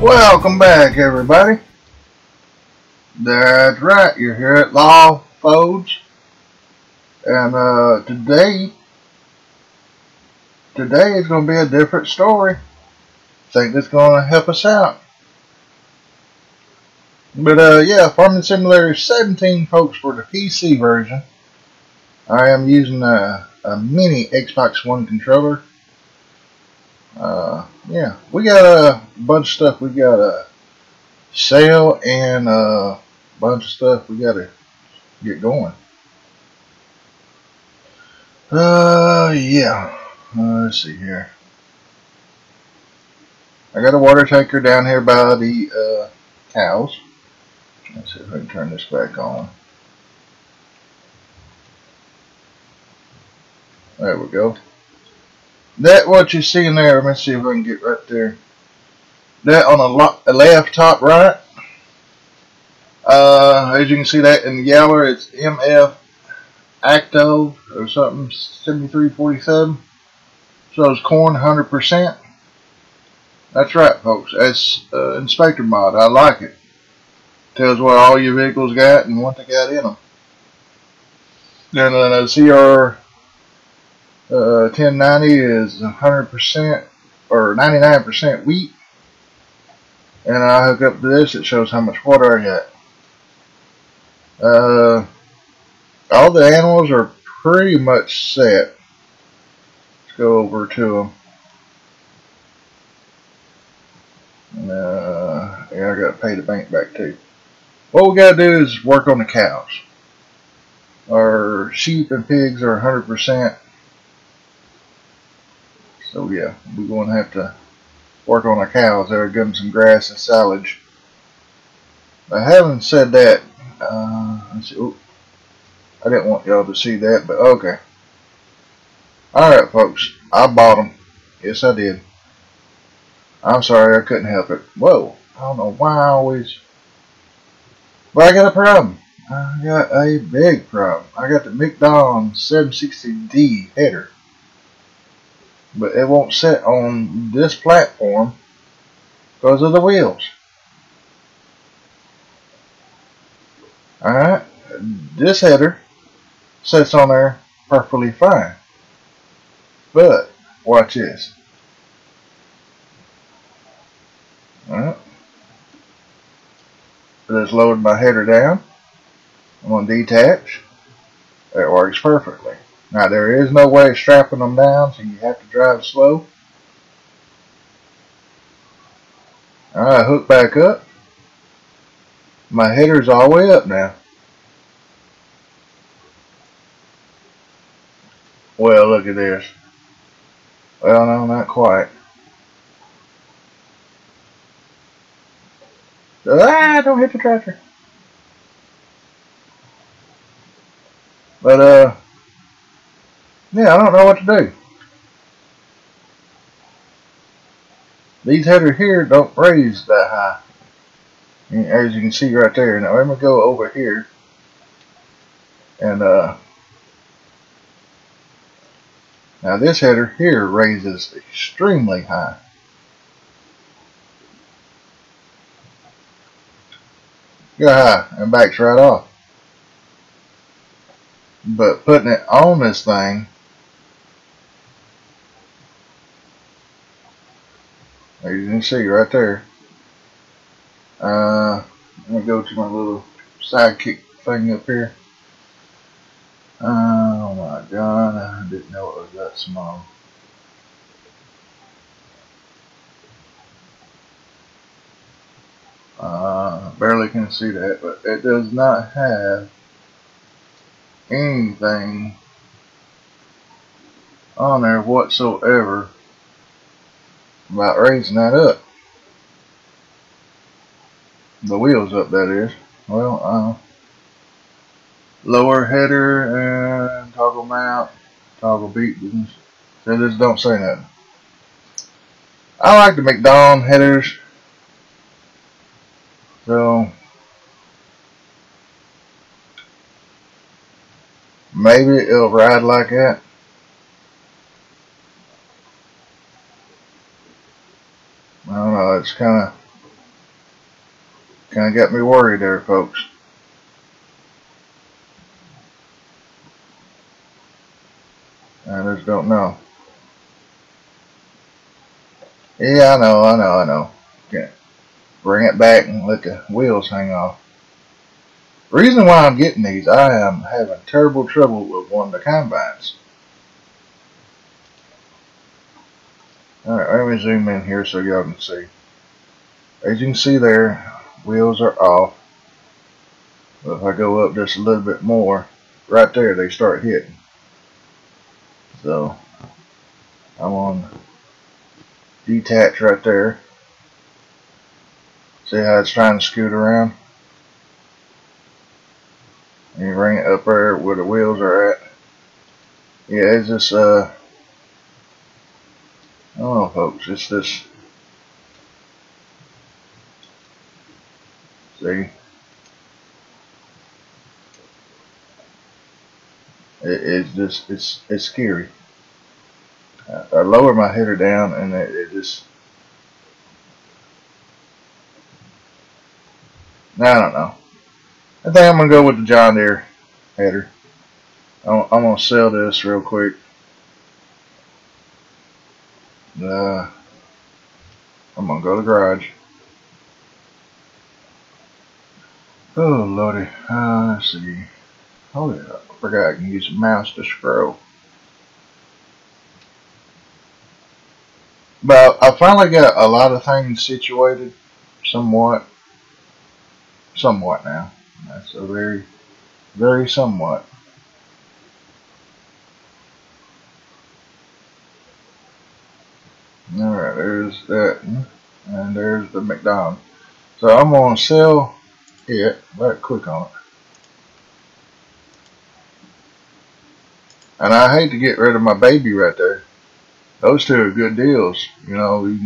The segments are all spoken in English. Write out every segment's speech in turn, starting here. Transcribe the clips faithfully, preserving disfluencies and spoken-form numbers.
Welcome back, everybody. That's right, you're here at Law Folds, and uh, today, today is going to be a different story. I think it's going to help us out. But uh, yeah, Farming Simulator seventeen, folks, for the P C version. I am using a, a mini Xbox One controller. Uh, yeah, we got a bunch of stuff. We got a sale and a bunch of stuff we got to get going. Uh, yeah. Uh, let's see here. I got a water tanker down here by the uh, cows. Let's see if I can turn this back on. There we go. That what you see in there. Let me see if I can get right there. That on the left top right. Uh, as you can see that in the yellow, it's M F Acto or something seventy-three forty-seven. So it's corn one hundred percent. That's right, folks. That's uh, Inspector mod. I like it. Tells what all your vehicles got and what they got in them. Then uh, the C R uh, ten ninety is one hundred percent or ninety-nine percent wheat. And I hook up to this. It shows how much water I got. Uh, all the animals are pretty much set. Let's go over to them. Uh, yeah, I got to pay the bank back too. What we got to do is work on the cows. Our sheep and pigs are one hundred percent. So yeah, we're going to have to work on our cows. They're getting some grass and silage. But having said that, uh, let's see. Ooh, I didn't want y'all to see that, but okay. Alright, folks. I bought them. Yes, I did. I'm sorry, I couldn't help it. Whoa. I don't know why I always... But I got a problem. I got a big problem. I got the McDon seven sixty D header. But it won't sit on this platform because of the wheels. Alright. This header sits on there perfectly fine. But, watch this. Alright. Just lowered my header down. I'm going to detach. It works perfectly. Now, there is no way of strapping them down, so you have to drive slow. Alright, hook back up. My header's all the way up now. Well, look at this. Well, no, not quite. Ah, don't hit the tractor. But, uh, yeah, I don't know what to do. These headers here don't raise that high. As you can see right there. Now, let me go over here. And, uh, now this header here raises extremely high. Go high and backs right off. But putting it on this thing, as you can see right there. Uh, let me go to my little sidekick thing up here. Oh my God, I didn't know it was that small. Uh, barely can see that, but it does not have anything on there whatsoever about raising that up. The wheels up, that is. Well, uh, lower header and toggle mount, toggle beat buttons. They just don't say nothing. I like the McDon headers. So maybe it'll ride like that. I don't know, it's kind of Kind of got me worried there, folks. I just don't know. Yeah, I know, I know, I know. Okay. Bring it back and let the wheels hang off. The reason why I'm getting these, I am having terrible trouble with one of the combines. Alright, let me zoom in here so y'all can see. As you can see there, wheels are off. But if I go up just a little bit more, right there they start hitting. So, I'm on detach right there. See how it's trying to scoot around? And you bring it up there where the wheels are at. Yeah, it's just, uh, I don't know, folks. It's this. See? It, it's just, it's, it's scary. I, I lower my header down and it, it just, I don't know. I think I'm going to go with the John Deere header. I'm, I'm going to sell this real quick. Uh, I'm going to go to the garage. Oh, lordy. Uh, let's see. Oh, yeah. I forgot I can use a mouse to scroll. But I finally got a lot of things situated. Somewhat. Somewhat now. That's a very, very somewhat. Alright, there's that. And there's the McDonald's. So I'm going to sell it. Right click on it. And I hate to get rid of my baby right there. Those two are good deals. You know, we,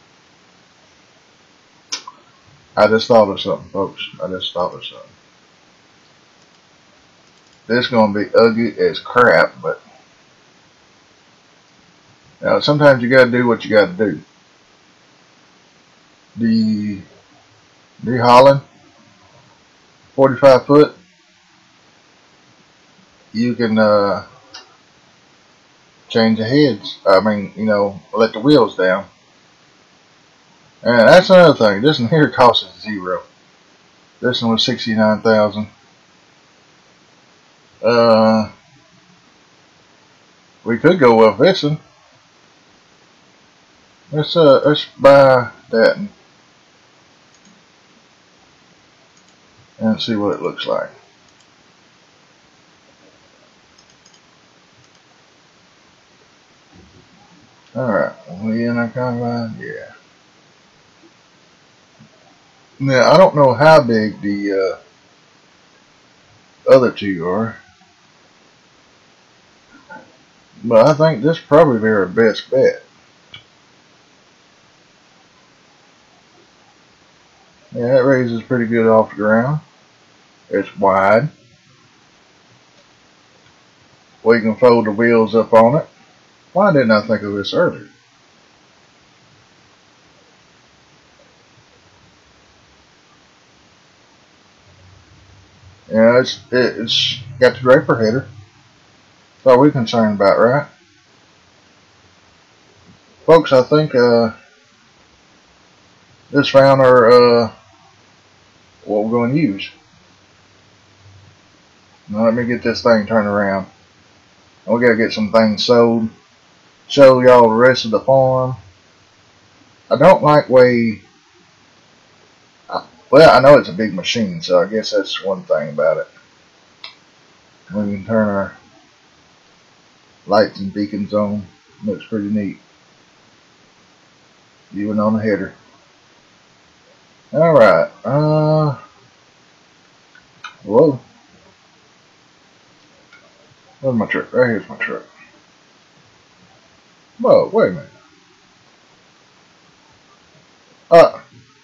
I just thought of something, folks. I just thought of something. This is going to be ugly as crap, but you know, sometimes you got to do what you got to do. The the Holland forty-five foot, you can uh, change the heads. I mean, you know, let the wheels down. And that's another thing. This one here costs us zero. This one was sixty-nine thousand. Uh, we could go with this one. Let's uh, let's buy that one and see what it looks like. Alright, we in our combine? Yeah. Now, I don't know how big the uh, other two are, but I think this probably be our best bet. Yeah, it raises pretty good off the ground. It's wide. We can fold the wheels up on it. Why didn't I think of this earlier? Yeah, it's it, it's got the draper header. That's all we're concerned about, right? Folks, I think uh, this found our uh, what we're going to use. Now let me get this thing turned around. We got to get some things sold. Show y'all the rest of the farm. I don't like way. Well, I know it's a big machine, so I guess that's one thing about it. We can turn our lights and beacons on. Looks pretty neat. Even on the header. Alright. Uh, whoa. Where's my truck? Right here's my truck. Whoa, wait a minute. Uh,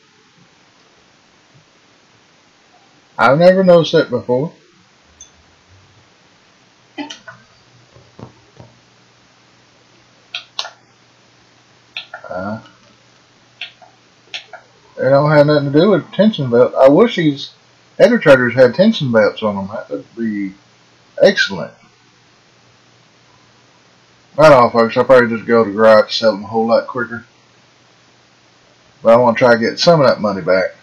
I've never noticed that before. Uh, and don't have nothing to do with tension belt. I wish these header traders had tension belts on them. That would be excellent. Right on, folks. I'll probably just go to the garage and sell them a whole lot quicker. But I want to try to get some of that money back.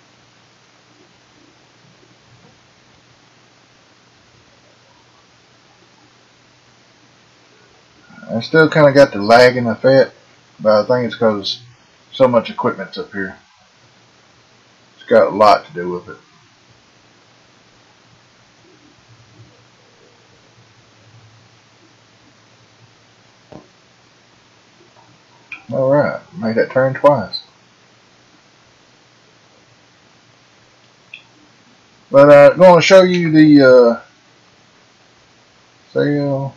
I still kind of got the lagging effect, but I think it's because so much equipment's up here. It's got a lot to do with it. Alright, made that turn twice. But I'm uh, going to show you the uh, sale,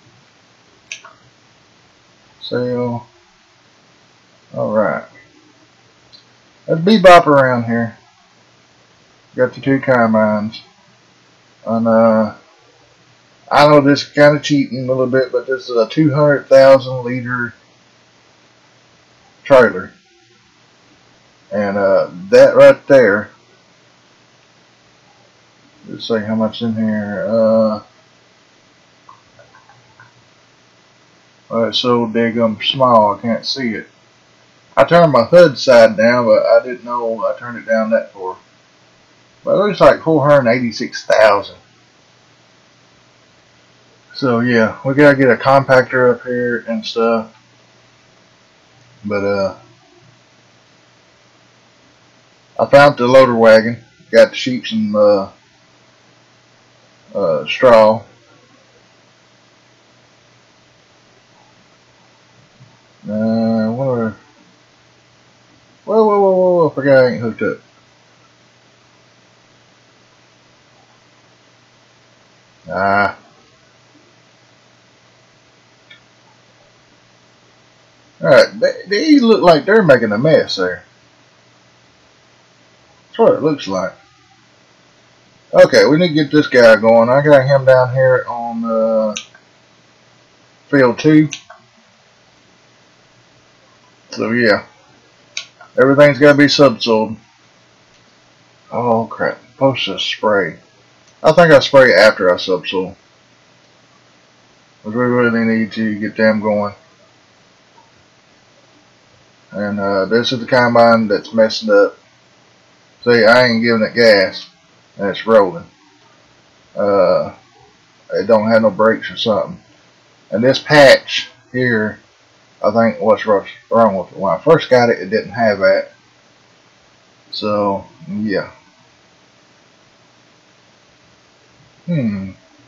sale. Alright. There's Bebop around here. Got the two combines. And uh, I know this is kind of cheating a little bit, but this is a two hundred thousand liter trailer. And uh, that right there, let's see how much in here. Uh, well, it's so daggum small I can't see it. I turned my H U D side down, but I didn't know I turned it down that far. But it looks like four hundred eighty-six thousand. So yeah, we gotta get a compactor up here and stuff. But uh, I found the loader wagon. Got to sheep some uh, uh, straw. Uh, what are, whoa, whoa, whoa, whoa! I forgot I ain't hooked up. Ah. Alright, they, they look like they're making a mess there. That's what it looks like. Okay, we need to get this guy going. I got him down here on uh, field two. So yeah, everything's got to be subsoiled. Oh crap, supposed to spray. I think I spray after I subsoil. Because we really need to get them going. And uh, this is the combine that's messing up. See, I ain't giving it gas. And it's rolling. Uh, it don't have no brakes or something. And this patch here, I think what's wrong with it. When I first got it, it didn't have that. So, yeah. Hmm.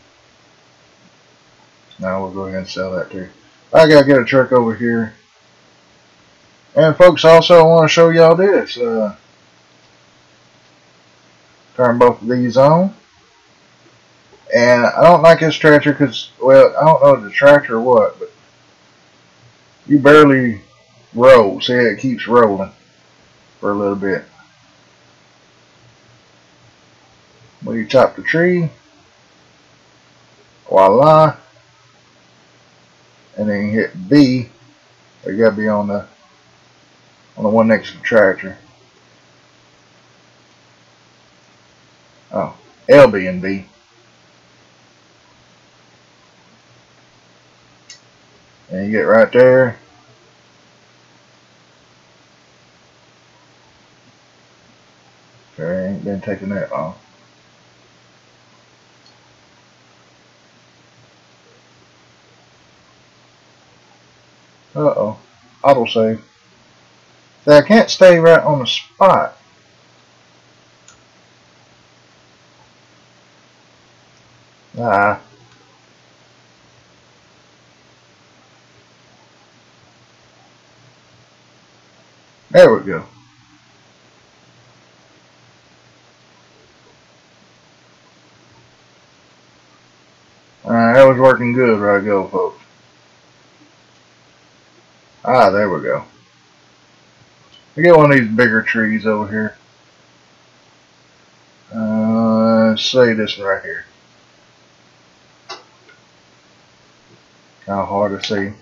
Now we'll go ahead and sell that too. I gotta get a truck over here. And folks, also I want to show y'all this. Uh, turn both of these on. And I don't like this tractor because, well, I don't know if the tractor or what, but you barely roll. See, it keeps rolling for a little bit. When you chop the tree, voila. And then you hit B. You gotta be on the on the one next to the tractor. Oh, L, B, and B. And you get right there. Sure ain't been taking that long. Uh-oh. Autosave. See, I can't stay right on the spot. Ah. There we go. Alright, that was working good. Right go, folks. Ah, there we go. We get one of these bigger trees over here. Uh, let's say this one right here. Kind of hard to see.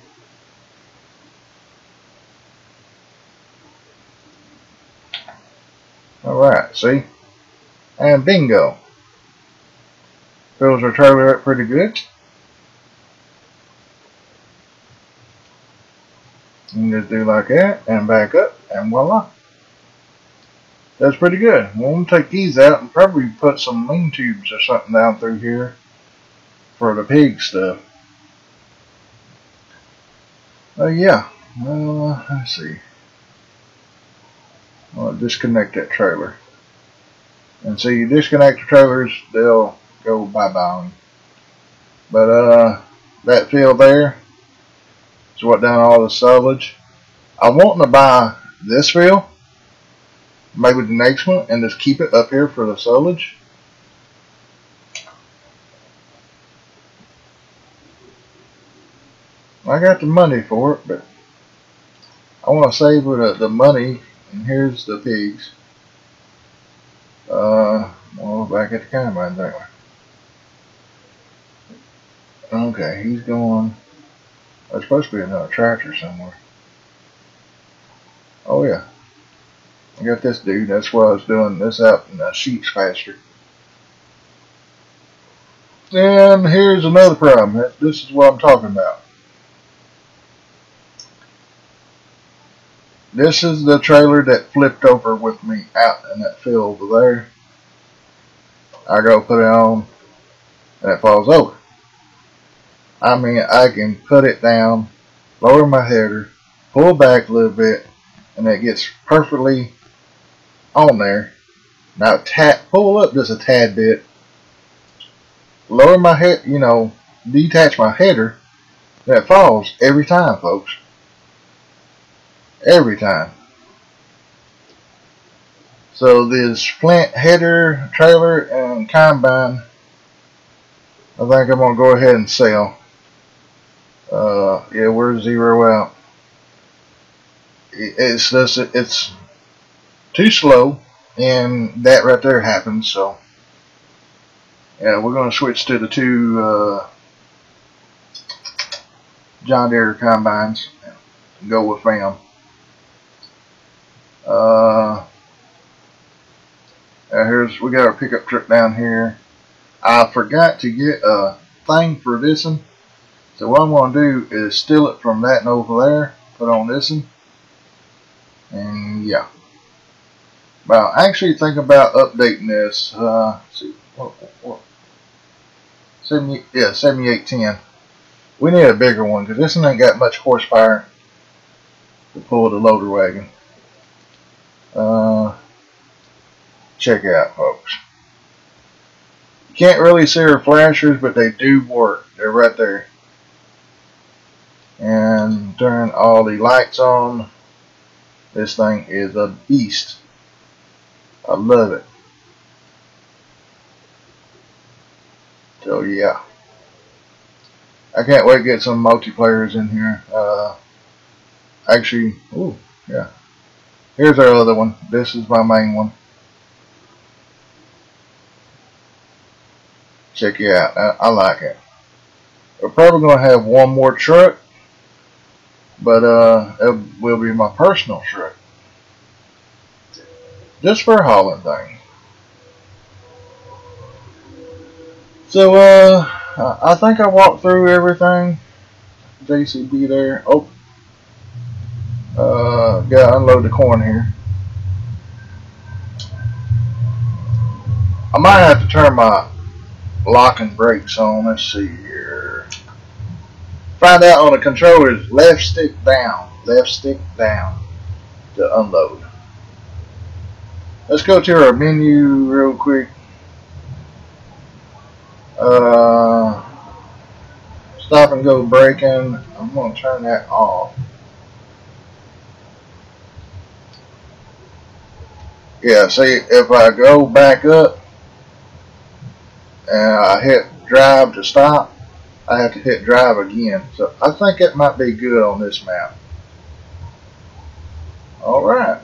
Alright, see? And bingo. Fills our trailer up pretty good. You just do like that and back up and voila. That's pretty good. Well, I'm going to take these out and probably put some lean tubes or something down through here for the pig stuff. Oh uh, yeah. Well, let's see. I'll disconnect that trailer. And so you disconnect the trailers, they'll go bye-bye. But uh, that field there is what done all the silage. I want to buy this field, maybe the next one, and just keep it up here for the silage. I got the money for it, but I want to save the, the money. And here's the pigs. Uh, well, back at the combine, don't we? Okay, he's going. There's supposed to be another tractor somewhere. Oh yeah, I got this dude. That's why I was doing this out in the sheep's pasture. And here's another problem. This is what I'm talking about. This is the trailer that flipped over with me out in that field over there. I go put it on and it falls over. I mean, I can put it down, lower my header, pull back a little bit, and it gets perfectly on there. Now tap, pull up just a tad bit, lower my head, you know, detach my header, and it falls every time, folks. Every time. So this Flint header, trailer, and combine, I think I'm going to go ahead and sell. Uh, yeah, we're zero out. It's just, it's too slow, and that right there happens. So yeah, we're going to switch to the two uh, John Deere combines and go with them. Uh, here's, we got our pickup truck down here. I forgot to get a thing for this one, so what I'm going to do is steal it from that and over there, put on this one, and yeah. But I actually think about updating this. Uh, let's see, what, what, seventy, yeah, seventy-eight ten. We need a bigger one because this one ain't got much horsepower to pull the loader wagon. Uh, check it out, folks. You can't really see our flashers, but they do work. They're right there. And turn all the lights on. This thing is a beast. I love it. So yeah, I can't wait to get some multiplayers in here. Uh, actually, ooh, yeah. Here's our other one. This is my main one. Check it out. I, I like it. We're probably going to have one more truck, but uh, it will be my personal truck. Just for hauling things. So, uh, I think I walked through everything. J C B there. Oh. Uh, gotta unload the corn here. I might have to turn my locking brakes on. Let's see here. Find out on the controllers. Left stick down. Left stick down to unload. Let's go to our menu real quick. Uh, stop and go braking. I'm going to turn that off. Yeah, see, if I go back up and I hit drive to stop, I have to hit drive again. So I think it might be good on this map. Alright.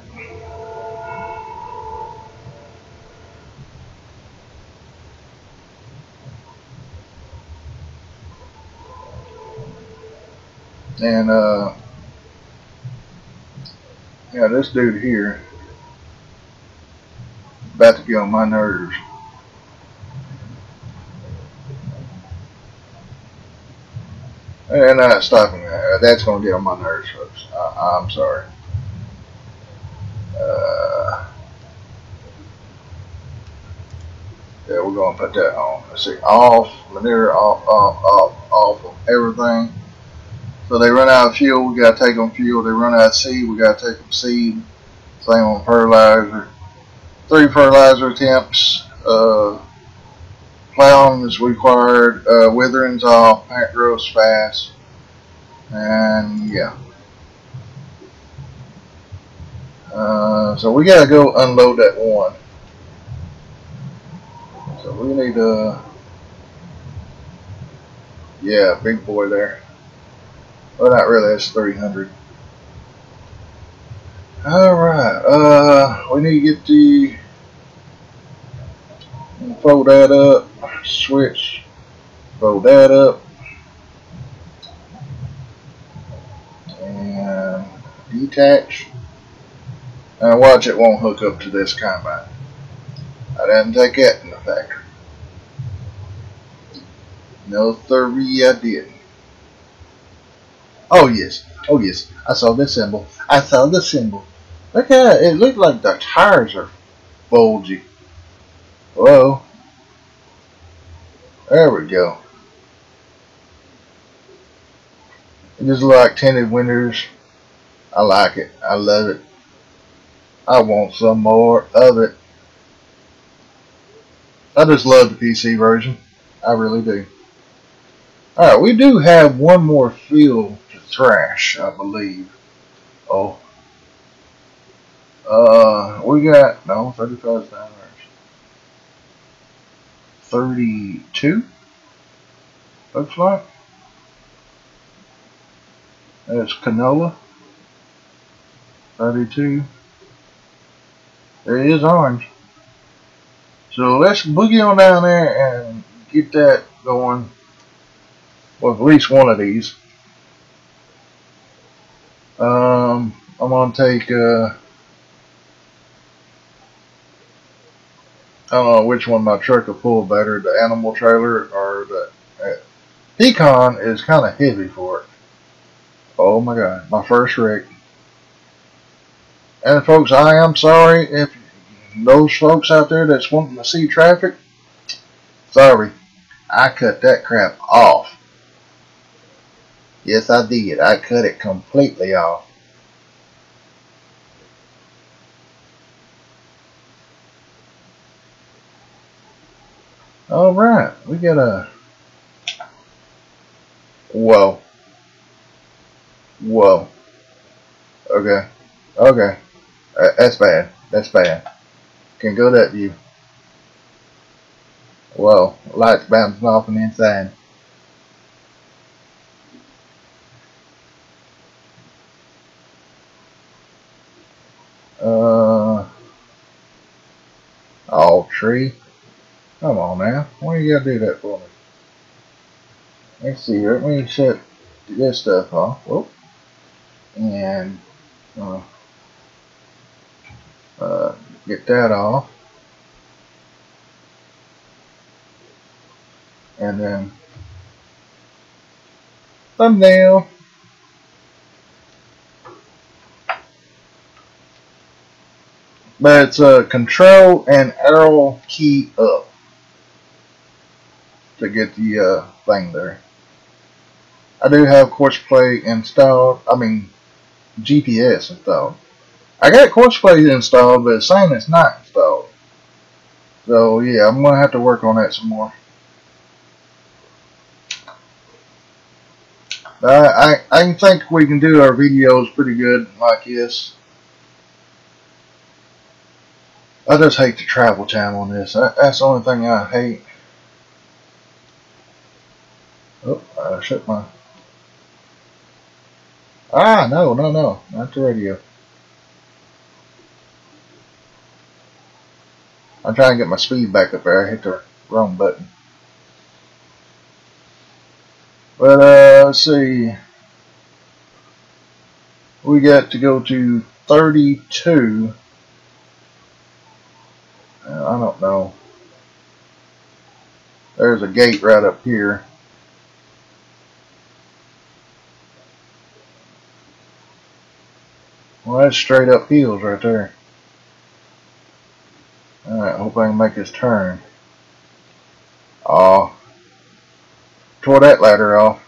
And uh yeah, this dude here, get on my nerves. And not stopping that. That's going to get on my nerves, folks. I, I'm sorry. Uh, yeah, we're going to put that on. Let's see. Off. Manure off, off, off, off of everything. So they run out of fuel, we got to take them fuel. They run out of seed, we got to take them seed. Same on fertilizer. Three fertilizer attempts. Uh, plowing is required. Uh, withering's off. Plant grows fast. And yeah. Uh, so we got to go unload that one. So we need to. Yeah, big boy there. Well, not really. That's three hundred. Alright, uh, we need to get the, fold that up, switch, fold that up, and detach, and watch it won't hook up to this combine. I didn't take that in the factory. No, sirree, I didn't. Oh yes, oh yes, I saw the symbol, I saw the symbol. Look at it, it looked like the tires are bulgy. Whoa. There we go. It just like tinted windows. I like it. I love it. I want some more of it. I just love the P C version. I really do. Alright, we do have one more field to thrash, I believe. Oh. Uh, we got, no, thirty-five dollars. thirty-two? Looks like. There's canola. thirty-two. There is orange. So let's boogie on down there and get that going with at least one of these. Um, I'm going to take, uh, I don't know which one my truck will pull better, the animal trailer or the uh, Pecan is kind of heavy for it. Oh my god, my first wreck. And folks, I am sorry if those folks out there that's wanting to see traffic, sorry, I cut that crap off. Yes, I did. I cut it completely off. Alright, we got a... Whoa. Whoa. Okay. Okay. Uh, that's bad. That's bad. Can go that view. Whoa. Lights bouncing off on the inside. Uh... Oh, tree. Come on now. Why you gotta do that for me? Let's see. Let me shut this stuff off. Whoop. And uh, uh, get that off. And then thumbnail. But it's a uh, control and arrow key up to get the uh, thing there. I do have CoursePlay installed. I mean, G P S installed. I got CoursePlay installed, but it's saying it's not installed. So yeah, I'm gonna have to work on that some more. I I, I think we can do our videos pretty good like this. I just hate the travel time on this. That's the only thing I hate. Oh, I shut my... Ah, no, no, no. Not the radio. I'm trying to get my speed back up there. I hit the wrong button. But, uh, let's see. We got to go to thirty-two. Uh, I don't know. There's a gate right up here. Well, that's straight up hills right there. Alright, hope I can make this turn. Oh, tore that ladder off.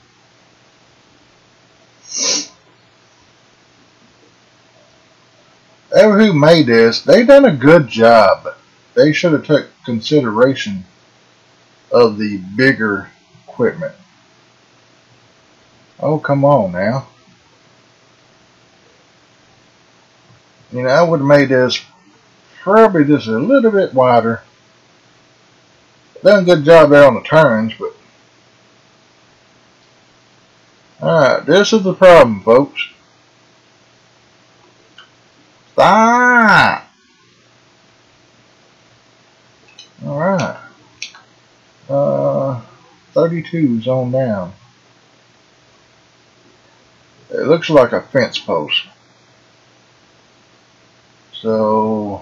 Whoever who made this, they done a good job. They should have took consideration of the bigger equipment. Oh, come on now. You know, I would have made this probably just a little bit wider. Done a good job there on the turns, but alright, this is the problem, folks. Stop! Alright. Uh, thirty-two's on down. It looks like a fence post. So,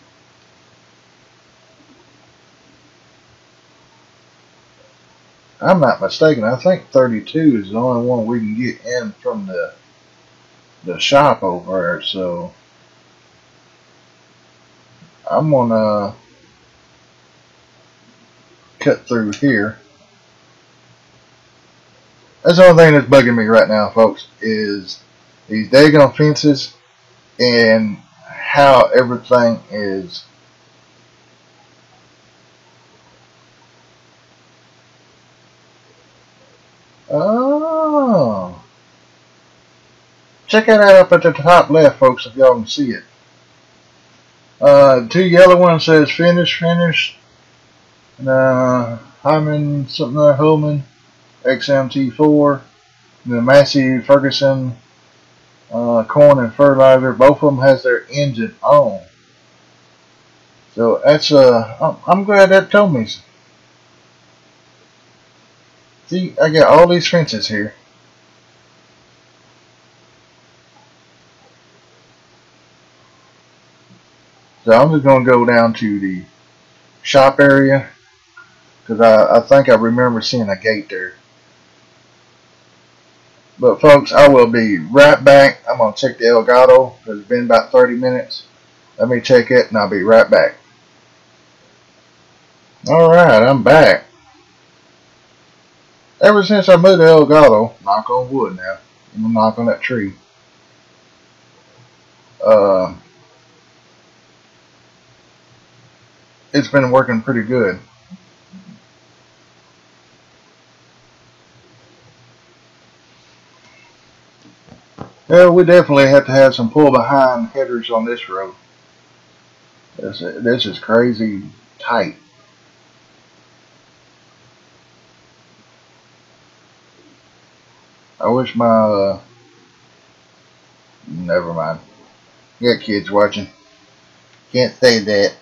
I'm not mistaken. I think thirty-two is the only one we can get in from the the shop over there. So, I'm gonna cut through here. That's the only thing that's bugging me right now, folks, is these daggone fences and how everything is. Oh, check that out up at the top left, folks, if y'all can see it. Uh, two yellow ones says finish, finish. Uh, Hyman, something there, Holman, X M T four, the Massey Ferguson, uh, corn and fertilizer. Both of them has their engine on. So that's uh, I'm glad that told me. See, I got all these fences here. So I'm just gonna go down to the shop area because I, I think I remember seeing a gate there. But folks, I will be right back. I'm gonna check the Elgato because it's been about thirty minutes. Let me check it and I'll be right back. Alright, I'm back. Ever since I moved to Elgato, knock on wood now, I'm gonna knock on that tree. Uh, it's been working pretty good. Yeah, we definitely have to have some pull behind headers on this road. This, this is crazy tight. I wish my, uh, never mind. You got kids watching. Can't say that.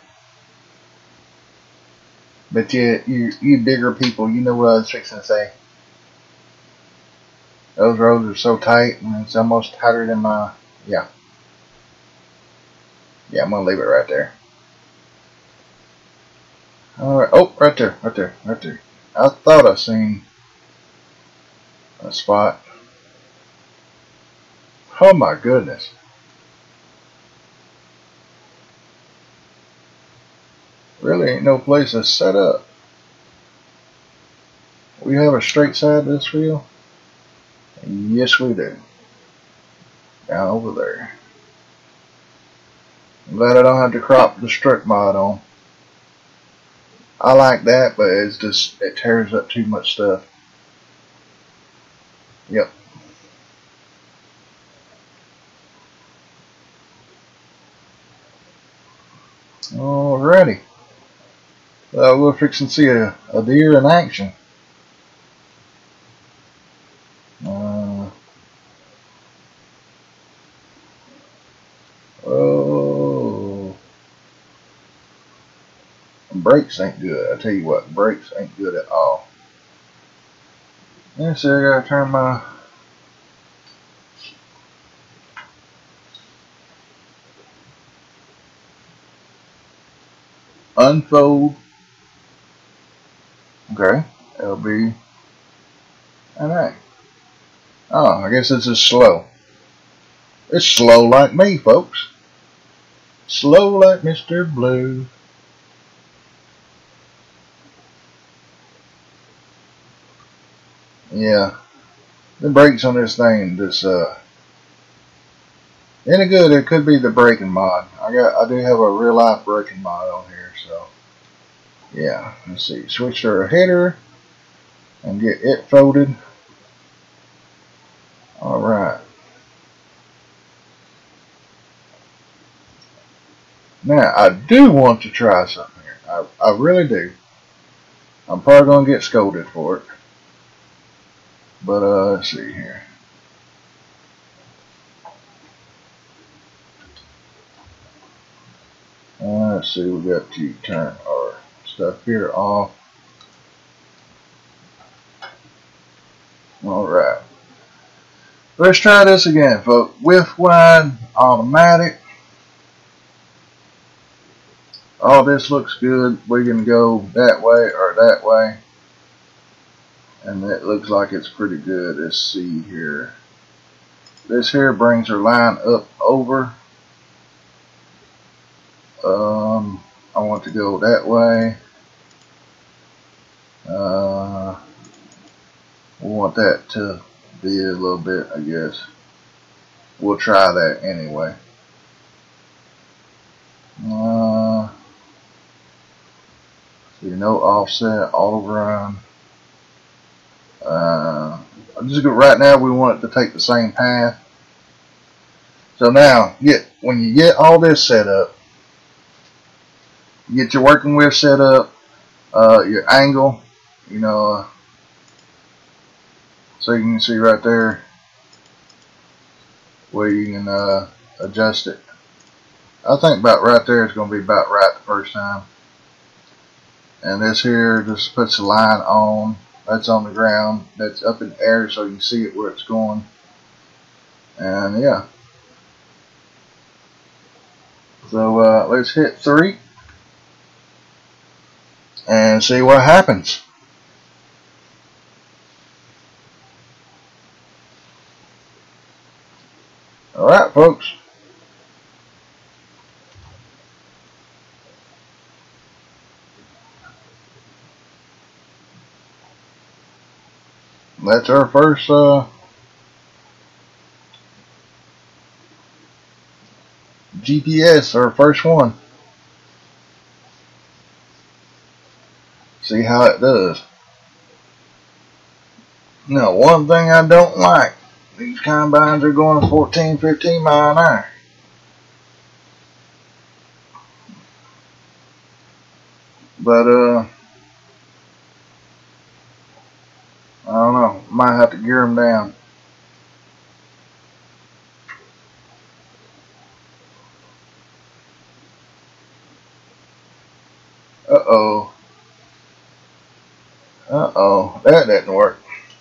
But you, you, you bigger people, you know what I was fixing to say. Those roads are so tight, and it's almost tighter than my, yeah. Yeah, I'm going to leave it right there. Alright, oh, right there, right there, right there. I thought I seen a spot. Oh my goodness. Really ain't no place to set up. We have a straight side to this field? Yes, we do. Down over there. I'm glad I don't have to crop the strip mod on. I like that, but it's just, it tears up too much stuff. Yep. Alrighty. Uh, we're fixing to see a, a deer in action. Uh, oh. Brakes ain't good. I tell you what, brakes ain't good at all. Yeah, so I gotta turn my unfold. Okay, L B and A. Oh, I guess this is slow. It's slow like me, folks. Slow like Mister Blue. Yeah, the brakes on this thing just uh any good. It could be the braking mod. I got I do have a real life braking mod on here, so yeah. Let's see. Switch to our header and get it folded. All right. Now I do want to try something here. I I really do. I'm probably gonna get scolded for it, but uh, let's see here. Uh, let's see. We got to turn our stuff here off. All right. Let's try this again, folks. Width wide, automatic. All this looks good. We can go that way or that way. And it looks like it's pretty good. Let's see here. This here brings our line up over. Um, I want to go that way. Uh, we want that to be a little bit, I guess. We'll try that anyway. Uh, see, no offset, auto run. Uh, just go right now. We want it to take the same path. So now, get when you get all this set up, you get your working width set up, uh, your angle, you know, uh, so you can see right there where you can uh, adjust it. I think about right there is going to be about right the first time. And this here just puts the line on. That's on the ground. That's up in the air so you can see it where it's going. And yeah. So uh, let's hit three and see what happens. Alright, folks. That's our first uh, G P S, our first one. See how it does. Now, one thing I don't like, these combines are going fourteen, fifteen mile an hour. But, uh, I don't know. Might have to gear them down. Uh-oh. Uh-oh. That didn't work.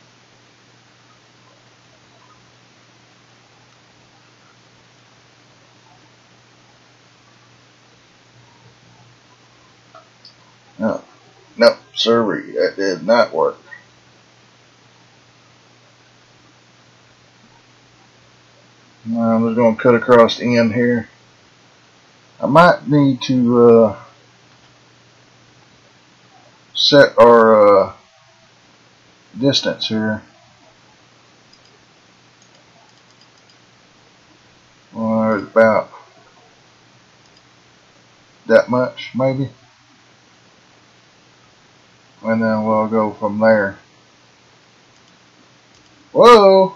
No. Nope. Sorry. That did not work. I'm just going to cut across the end here. I might need to uh, set our uh, distance here. Or about that much, maybe. And then we'll go from there. Whoa!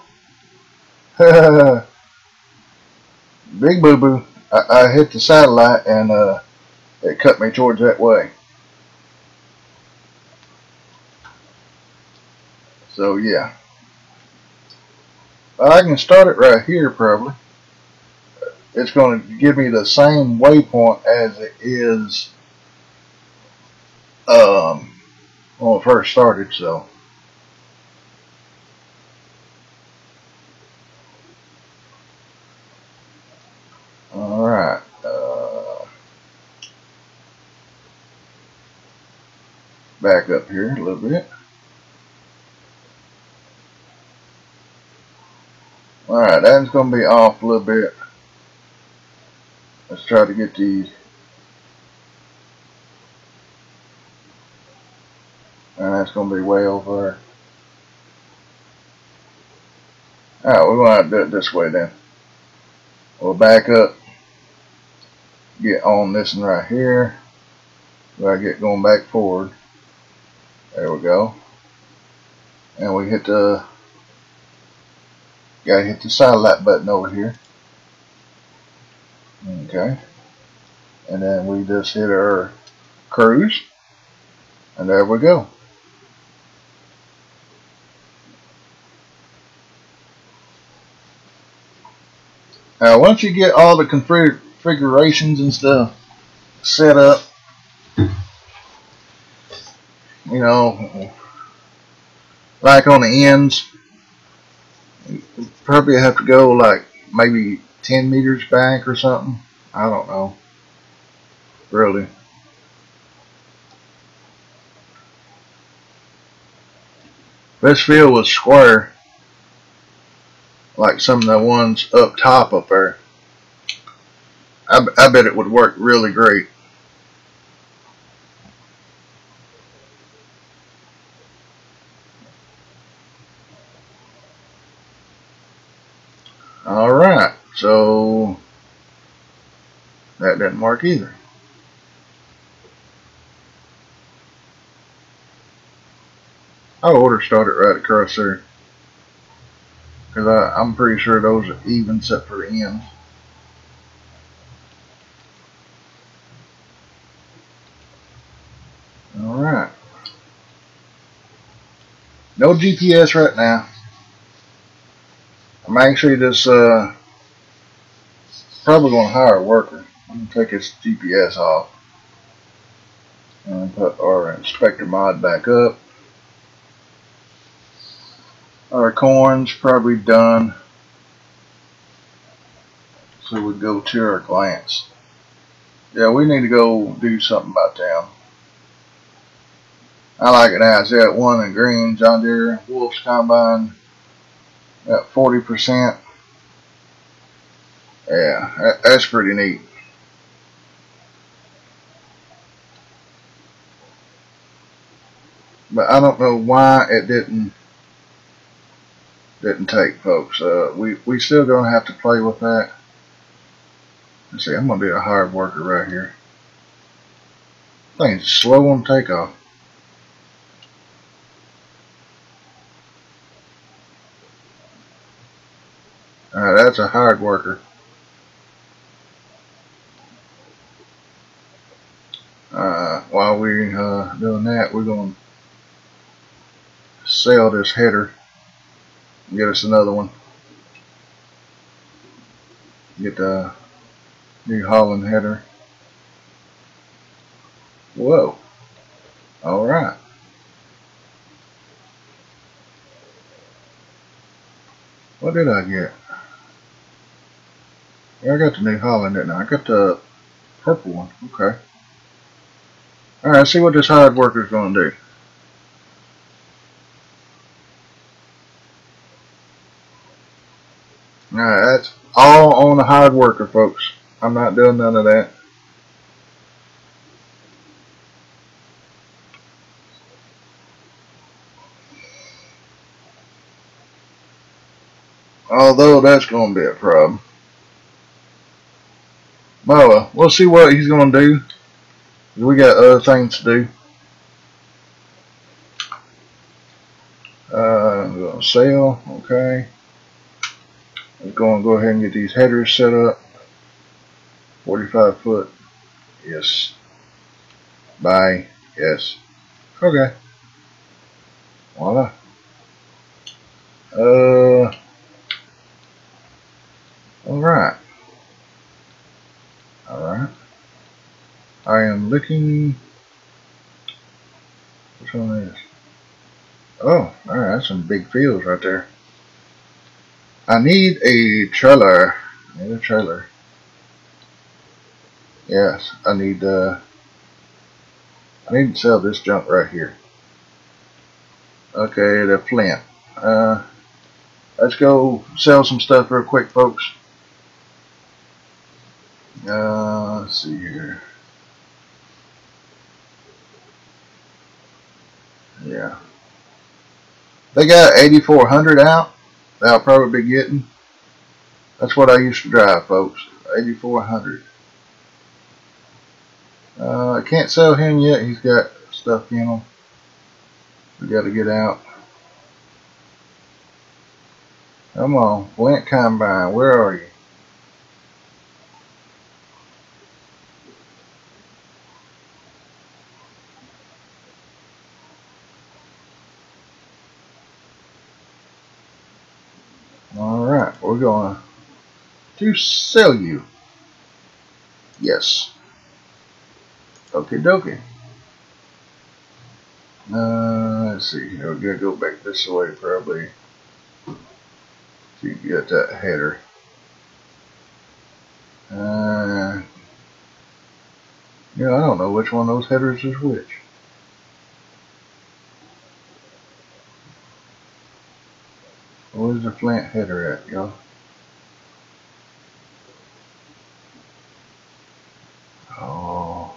Big boo-boo. I, I hit the satellite and uh, it cut me towards that way. So yeah. I can start it right here probably. It's going to give me the same waypoint as it is um, when it first started. So all right. Uh, Alright, that's going to be off a little bit. Let's try to get these. And that's going to be way over there. Alright, we're going to have to do it this way then. We'll back up. Get on this one right here. I get going back forward. There we go. And we hit the gotta hit the satellite button over here. Okay. And then we just hit our cruise. And there we go. Now once you get all the configurations and stuff set up, you know, like on the ends, you probably have to go like maybe ten meters back or something. I don't know. Really. This field was square, like some of the ones up top up there. I, I bet it would work really great. Alright, so that didn't work either. I ought to start it right across there, because I'm pretty sure those are even except for the ends. Alright. No G P S right now. I'm actually just uh, probably going to hire a worker. I'm going to take his G P S off and put our inspector mod back up. Our corn's probably done, so we go to our glance. Yeah, we need to go do something about them. I like it now. It's at one in green, John Deere Wolf's Combine at forty percent. Yeah, that, that's pretty neat. But I don't know why it didn't didn't take, folks. Uh, we we still gonna have to play with that. Let's see. I'm gonna be a hard worker right here. Thing's slow on takeoff. Alright, that's a hard worker. Uh, while we uh doing that, we're gonna sell this header. Get us another one. Get the New Holland header. Whoa. Alright. What did I get? Yeah, I got the New Holland, didn't I? I got the purple one. Okay. Alright, see what this hard worker's gonna do. Alright, that's all on the hard worker, folks. I'm not doing none of that. Although that's going to be a problem. Well, uh, we'll see what he's going to do. We got other things to do. Uh, I'm going to sell. Okay. We're going to go ahead and get these headers set up. forty-five foot. Yes. Buy. Yes. Okay. Voila. Uh. Alright. Alright. I am looking. Which one is? Oh, alright, that's some big fields right there. I need a trailer. I need a trailer. Yes, I need uh I need to sell this junk right here. Okay, the flint. Uh let's go sell some stuff real quick, folks. Uh, let's see here. Yeah. They got eighty-four hundred out. I'll probably be getting. That's what I used to drive, folks. eighty-four hundred. Uh, I can't sell him yet. He's got stuff in him. We got to get out. Come on, Flint Combine. Where are you? Alright, we're going to sell you. Yes. Okie dokie. Uh, let's see. We're going to go back this way probably. So you can get that header. Uh, yeah, I don't know which one of those headers is which. Where's the Flint header at, y'all? Oh.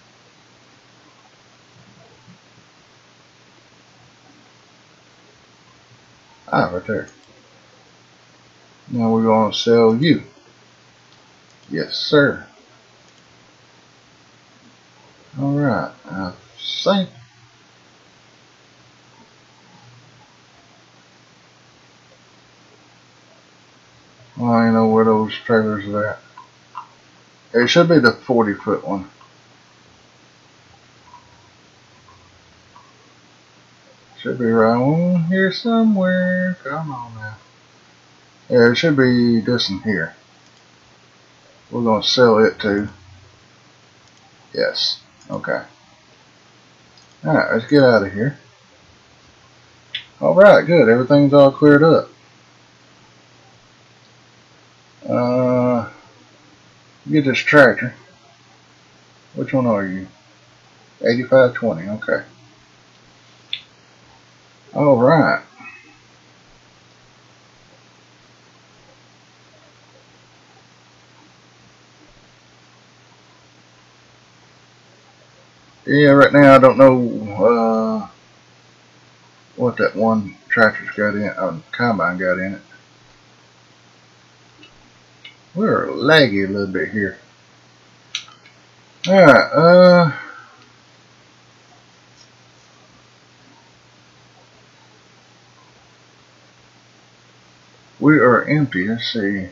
Ah, right there. Now we're going to sell you. Yes, sir. Alright, I think. Well, I don't know where those trailers are at. It should be the forty foot one. Should be right on here somewhere. Come on now. Yeah, it should be this one here. We're going to sell it too. Yes. Okay. Alright, let's get out of here. Alright, good. Everything's all cleared up. Uh, get this tractor. Which one are you? eighty-five twenty. Okay. Alright. Yeah, right now I don't know uh, what that one tractor's got in, uh, combine got in it. We're laggy a little bit here. Alright, uh, we are empty. Let's see.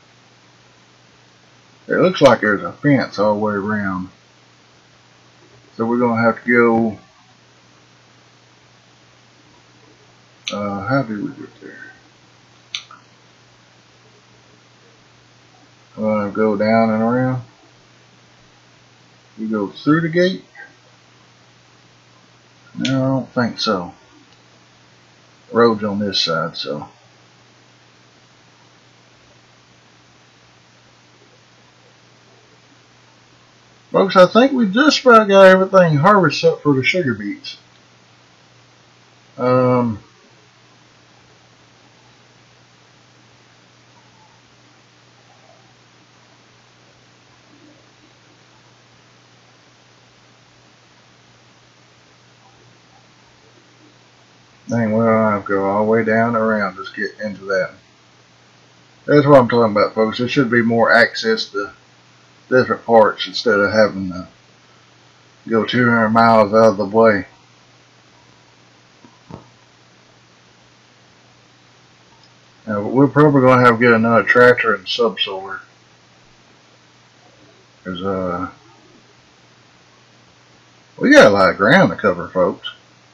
It looks like there's a fence all the way around. So we're going to have to go, uh, how do we get there? We're going to go down and around. We go through the gate? No, I don't think so. Road's on this side, so. Folks, I think we just about got everything harvested up for the sugar beets. Um, dang, well, I have to go all the way down and around just get into that. That's what I'm talking about, folks. There should be more access to different parts instead of having to go two hundred miles out of the way. Now, we're probably going to have to get another tractor and subsoiler. Because, uh, we got a lot of ground to cover, folks.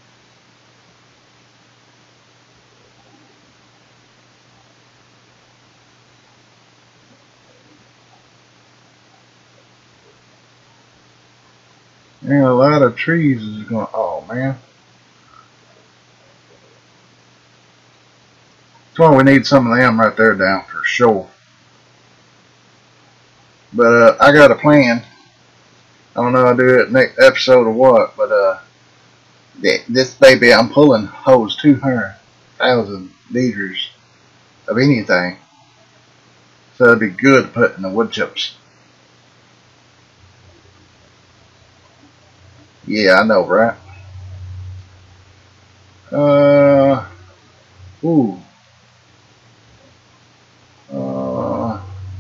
And a lot of trees is going, oh man. That's why we need some of them right there down for sure. But uh, I got a plan. I don't know I'll do it next episode or what, but uh, this baby I'm pulling holds two hundred thousand liters of anything. So it'd be good to put in the wood chips. Yeah, I know, right? Uh, ooh. Uh,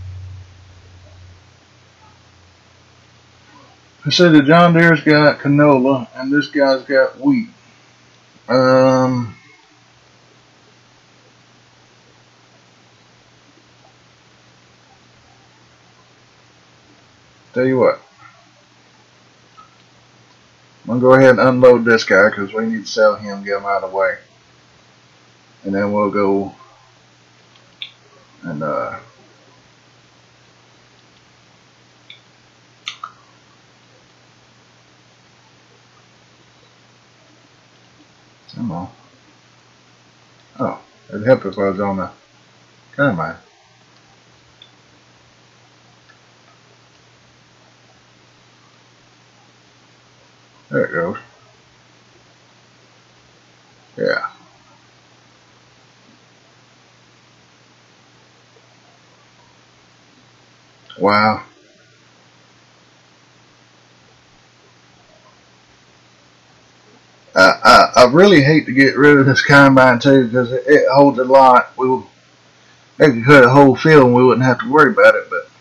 I said that John Deere's got canola and this guy's got wheat. Um, tell you what. I'm going to go ahead and unload this guy because we need to sell him, get him out of the way. And then we'll go and, uh, come on. Oh, it'd help if I was on the, come on. There it goes. Yeah. Wow. I, I, I really hate to get rid of this combine too because it, it holds a lot. We will, they could cut a whole field and we wouldn't have to worry about it. But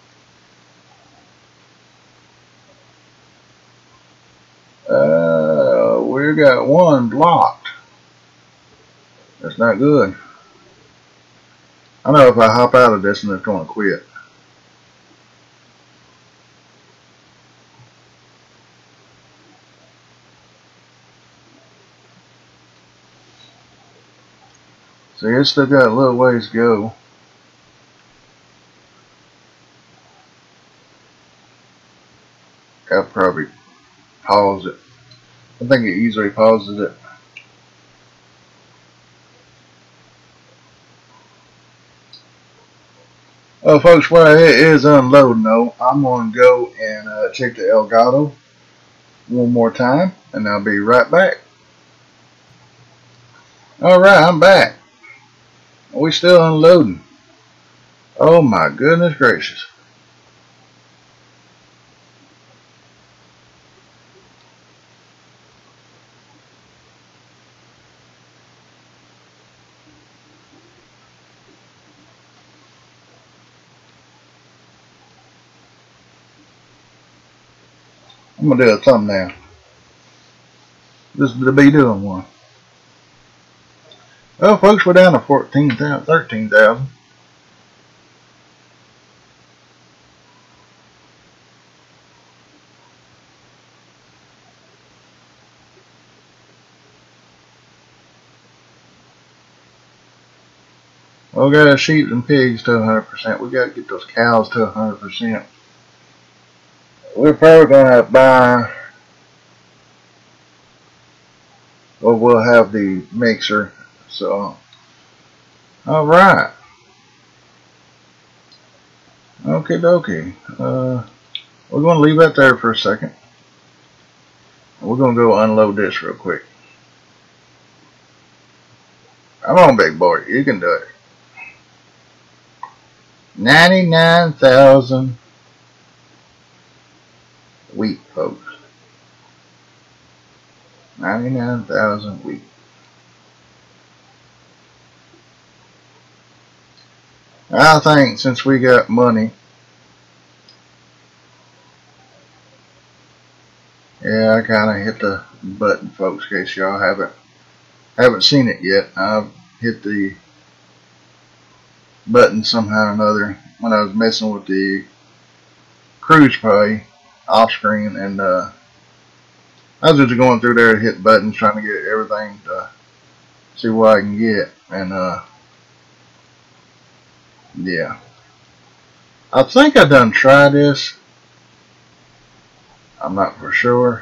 uh, we got one blocked. That's not good. I know if I hop out of this one, it's going to quit. See, it's still got a little ways to go. I'll probably pause it. I think it easily pauses it. Oh, folks, while it is unloading, though, I'm going to go and uh, check the Elgato one more time, and I'll be right back. All right, I'm back. We still unloading. Oh my goodness gracious. I'm going to do a thumbnail. This is the be doing one. Well, folks, we're down to fourteen thousand, thirteen thousand. Well, we got sheep and pigs to one hundred percent. We got to get those cows to one hundred percent. We're probably going to buy, or we'll have the mixer. So, all right. Okay, dokie. Uh, we're going to leave that there for a second. We're going to go unload this real quick. Come on, big boy. You can do it. ninety-nine thousand wheat, folks. ninety-nine thousand wheat. I think since we got money, yeah, I kind of hit the button, folks, in case y'all haven't haven't seen it yet. I've hit the button somehow or another when I was messing with the cruise pay off screen, and uh, I was just going through there to hit buttons, trying to get everything to see what I can get, and uh, yeah. I think I done tried this. I'm not for sure.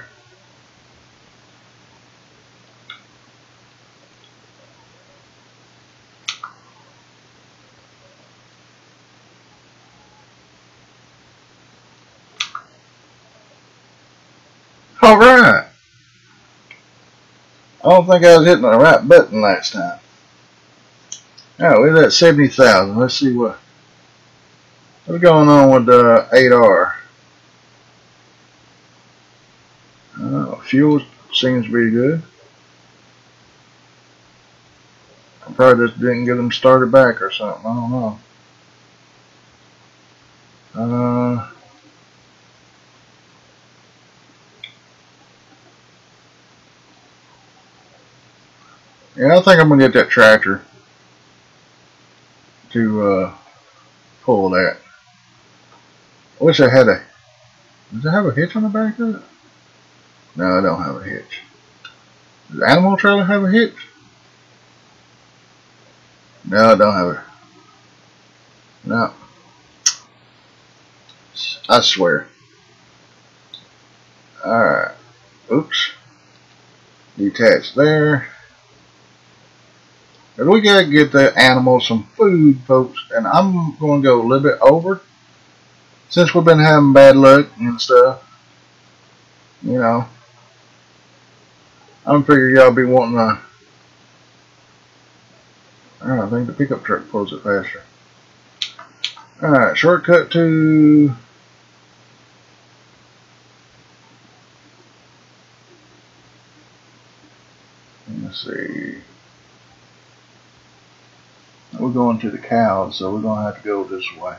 Alright. I don't think I was hitting the right button last time. Oh, we're at seventy thousand. Let's see what what's going on with the eight R. Uh, fuel seems to be good. I probably just didn't get them started back or something. I don't know. Uh, yeah, I think I'm gonna get that tractor to uh, pull that. I wish I had a. Does it have a hitch on the back of it? No, I don't have a hitch. Does the animal trailer have a hitch? No, I don't have it. No, I swear. Alright. Oops. Detach there. But we gotta get the animals some food, folks. And I'm gonna go a little bit over. Since we've been having bad luck and stuff. You know. I'm figuring y'all be wanting to. I think the pickup truck pulls it faster. Alright, shortcut to. Let's see. We're going to the cows, so we're going to have to go this way.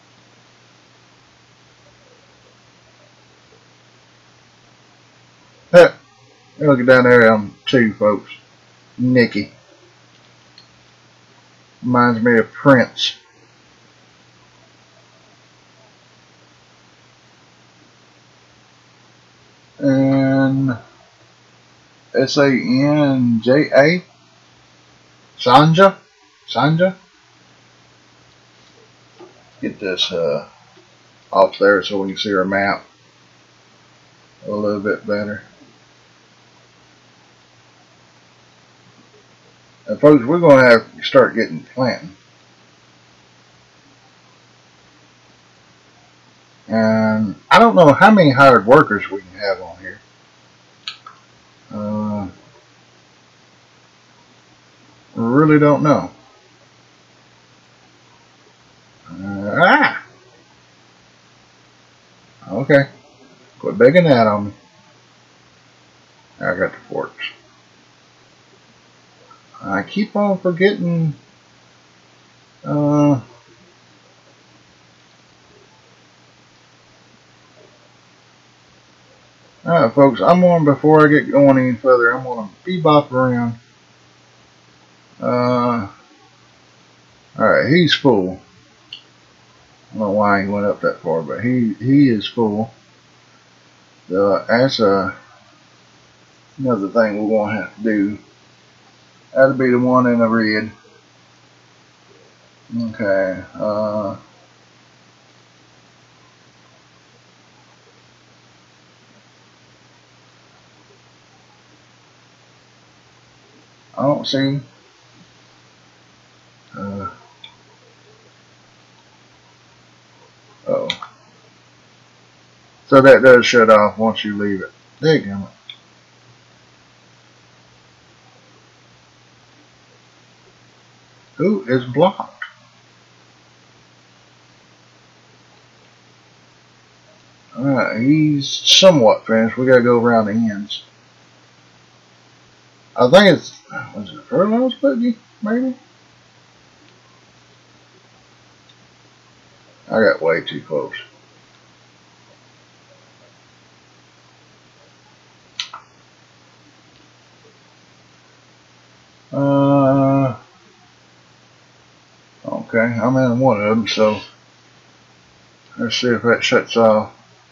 Hey, look down there, um, two folks. Nikki. Reminds me of Prince. And S A N J A. Sanja. Sanja. Get this uh, off there so we can see our map a little bit better. And folks, we're going to have to start getting planting. And I don't know how many hired workers we can have on here. Uh, really don't know. Uh, ah! Okay. Quit begging that on me. I got the forks. I keep on forgetting. Uh, Alright, folks. I'm on, before I get going any further, I'm going to bebop around. Uh, Alright, he's full. I don't know why he went up that far, but he, he is full. So that's uh, another thing we're going to have to do. That'll be the one in the red. Okay. Uh, I don't see. Uh, oh. So that does shut off once you leave it. There you go. Ooh, it's blocked. Alright, he's somewhat finished. We gotta go around the ends. I think it's, was it furloughs buggy, maybe? I got way too close. Uh, okay, I'm in one of them, so let's see if that shuts off.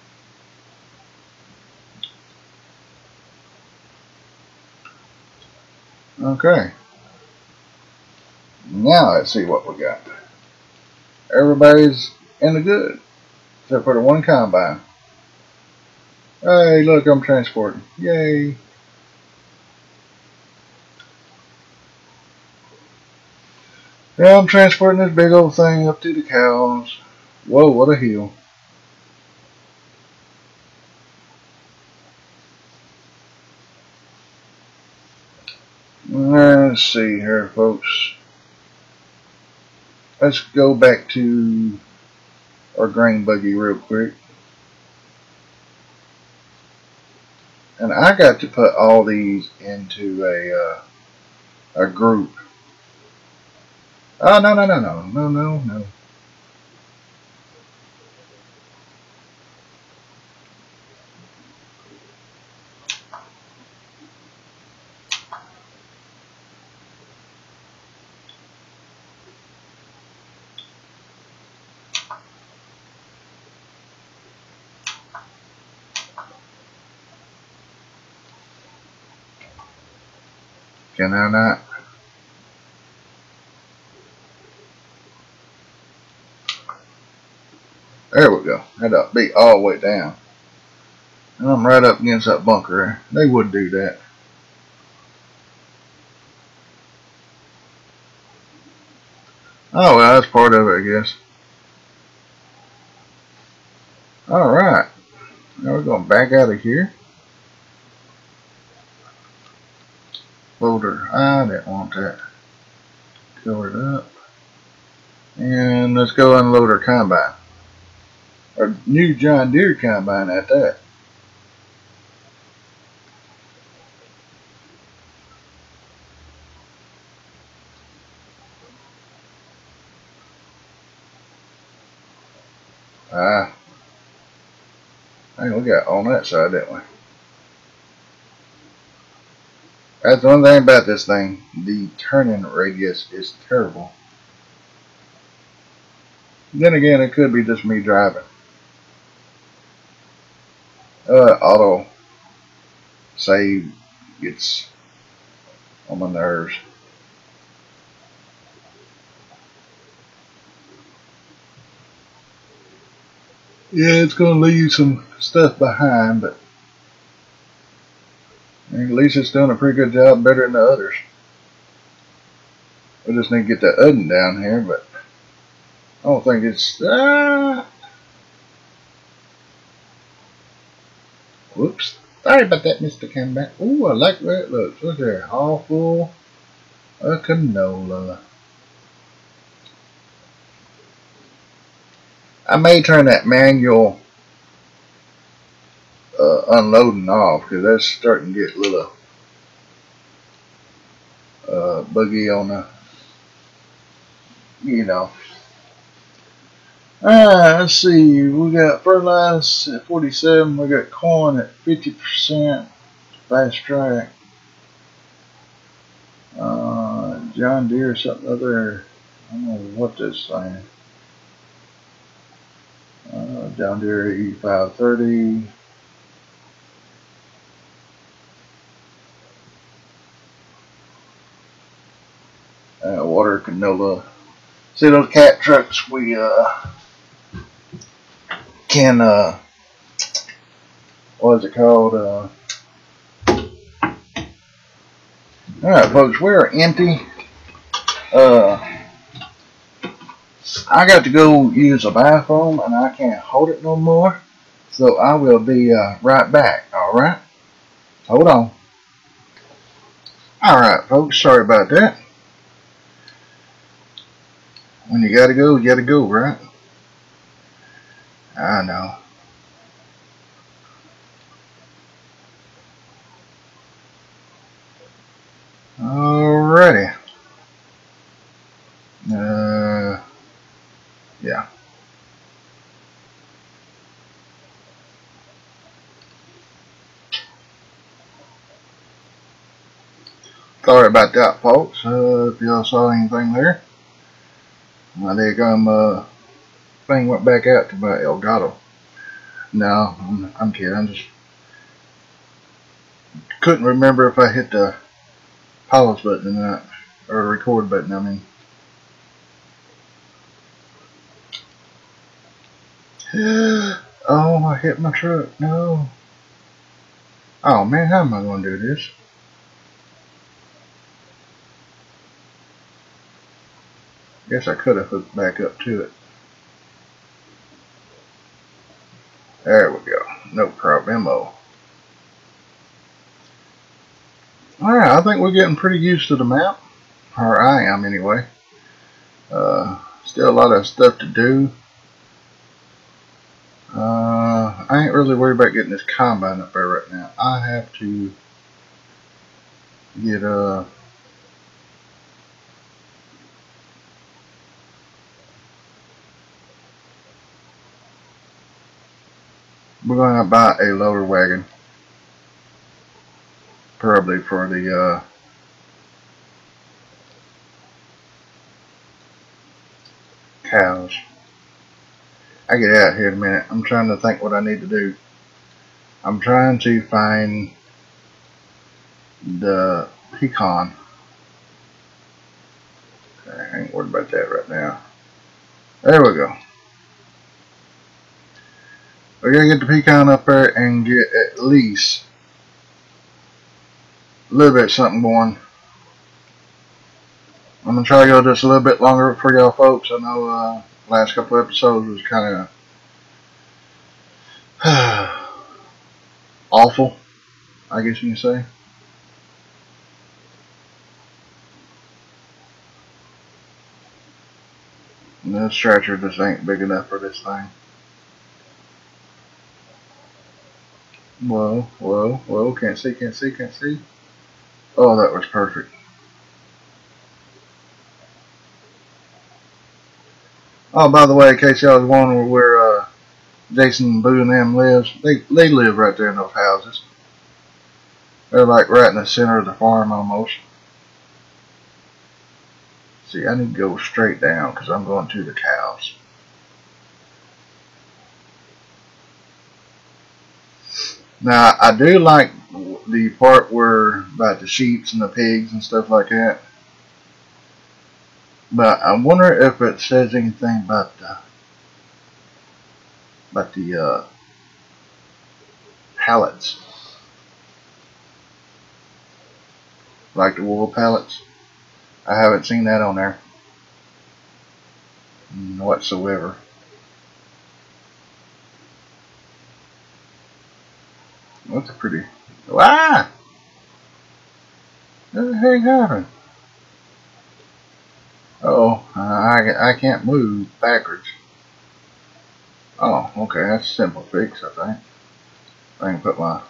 Okay. Now let's see what we got. Everybody's in the good, except for the one combine. Hey, look, I'm transporting. Yay. Yeah, I'm transporting this big old thing up to the cows. Whoa, what a hill. Let's see here, folks. let's go back to our grain buggy real quick. And I got to put all these into a uh, a group. Oh, no, no, no, no, no, no, no. Can I not? There we go. That ought to be all the way down. And I'm right up against that bunker there. They would do that. Oh, well, that's part of it, I guess. Alright. Now we're going back out of here. Loader. I didn't want that. Fill it up. And let's go unload our combine. Our new John Deere combine at that. Ah. Hey, we got on that side, didn't we? That's one thing about this thing. The turning radius is terrible. Then again, it could be just me driving. Uh, auto save gets on my nerves. Yeah, it's going to leave some stuff behind, but at least it's doing a pretty good job, better than the others. We just need to get that oven down here, but I don't think it's... Ah, whoops. Sorry about that, Mister Comeback. Ooh, I like where it looks. Look there, all full of canola. I may turn that manual uh, unloading off because that's starting to get a little uh, buggy on the, you know. Alright, let's see. We got fertilizer at forty-seven. We got corn at fifty percent. Fast track. Uh, John Deere or something other. I don't know what this thing. Uh, John Deere eighty-five thirty. Uh, water canola. See those cat trucks we uh can uh what is it called? Uh Alright folks, we're empty. Uh I got to go use a bathroom and I can't hold it no more. So I will be uh, right back, alright? Hold on. Alright folks, sorry about that. When you gotta go, you gotta go, right? I know. Alrighty. Uh, yeah. Sorry about that, folks. Uh, if y'all saw anything there. My daggum uh, thing went back out to my Elgato. No, I'm, I'm kidding. I just couldn't remember if I hit the pause button or not, or the record button, I mean. Oh, I hit my truck. No. Oh, man, how am I going to do this? Guess I could have hooked back up to it. There we go. No problemo. Alright, I think we're getting pretty used to the map. Or I am, anyway. Uh, Still a lot of stuff to do. Uh, I ain't really worried about getting this combine up there right now. I have to get uh we're gonna buy a loader wagon, probably for the uh cows. I get out here in a minute. I'm trying to think what I need to do. I'm trying to find the pecan. Okay, I ain't worried about that right now. There we go. We gotta get the pecan up there and get at least a little bit something going. I'm gonna try to go just a little bit longer for y'all folks. I know uh, last couple episodes was kind of awful, I guess you can say. And this stretcher just ain't big enough for this thing. Whoa, whoa, whoa, can't see, can't see, can't see. Oh, that was perfect. Oh, by the way, in case y'all was wondering where uh, Jason and Boo and them lives, they, they live right there in those houses. They're like right in the center of the farm almost. See, I need to go straight down because I'm going to the cows. Now, I do like the part where about the sheep and the pigs and stuff like that. But I wonder if it says anything about the, about the uh, pallets. Like the wool pallets. I haven't seen that on there whatsoever. That's a pretty... Ah! What the heck happened? Uh-oh, uh, I, I can't move backwards. Oh, okay, that's a simple fix, I think. I can put my...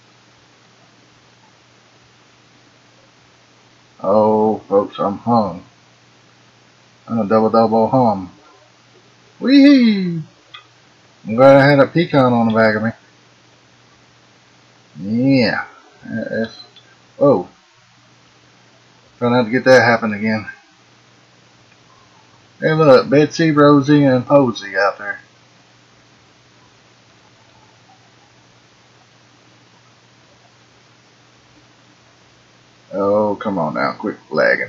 Oh, folks, I'm hung. I'm a double double hum. Whee! I'm glad I had a pecan on the back of me. Yeah. That's, oh. Trying not to get that happen again. Hey look, Betsy, Rosie, and Posey out there. Oh, come on now, quit lagging.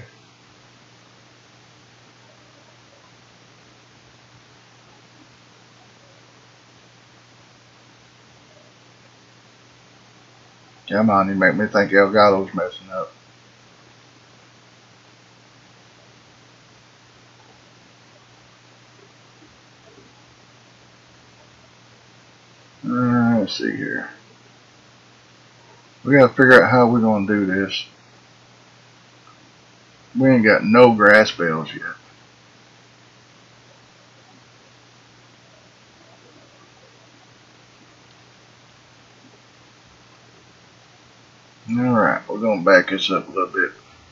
Come on, you make me think Elgato's messing up. Uh, let's see here. We gotta figure out how we're gonna do this. We ain't got no grass bales yet. Alright, we're gonna back this up a little bit.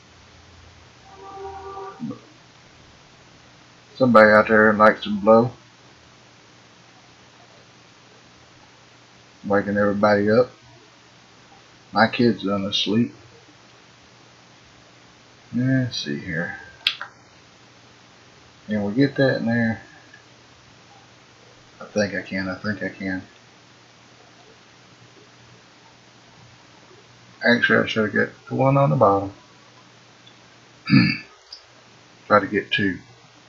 Somebody out there likes to blow. Waking everybody up. My kid's done asleep. Let's see here. Can we get that in there? I think I can, I think I can. Actually, I should get the one on the bottom. Try to get two.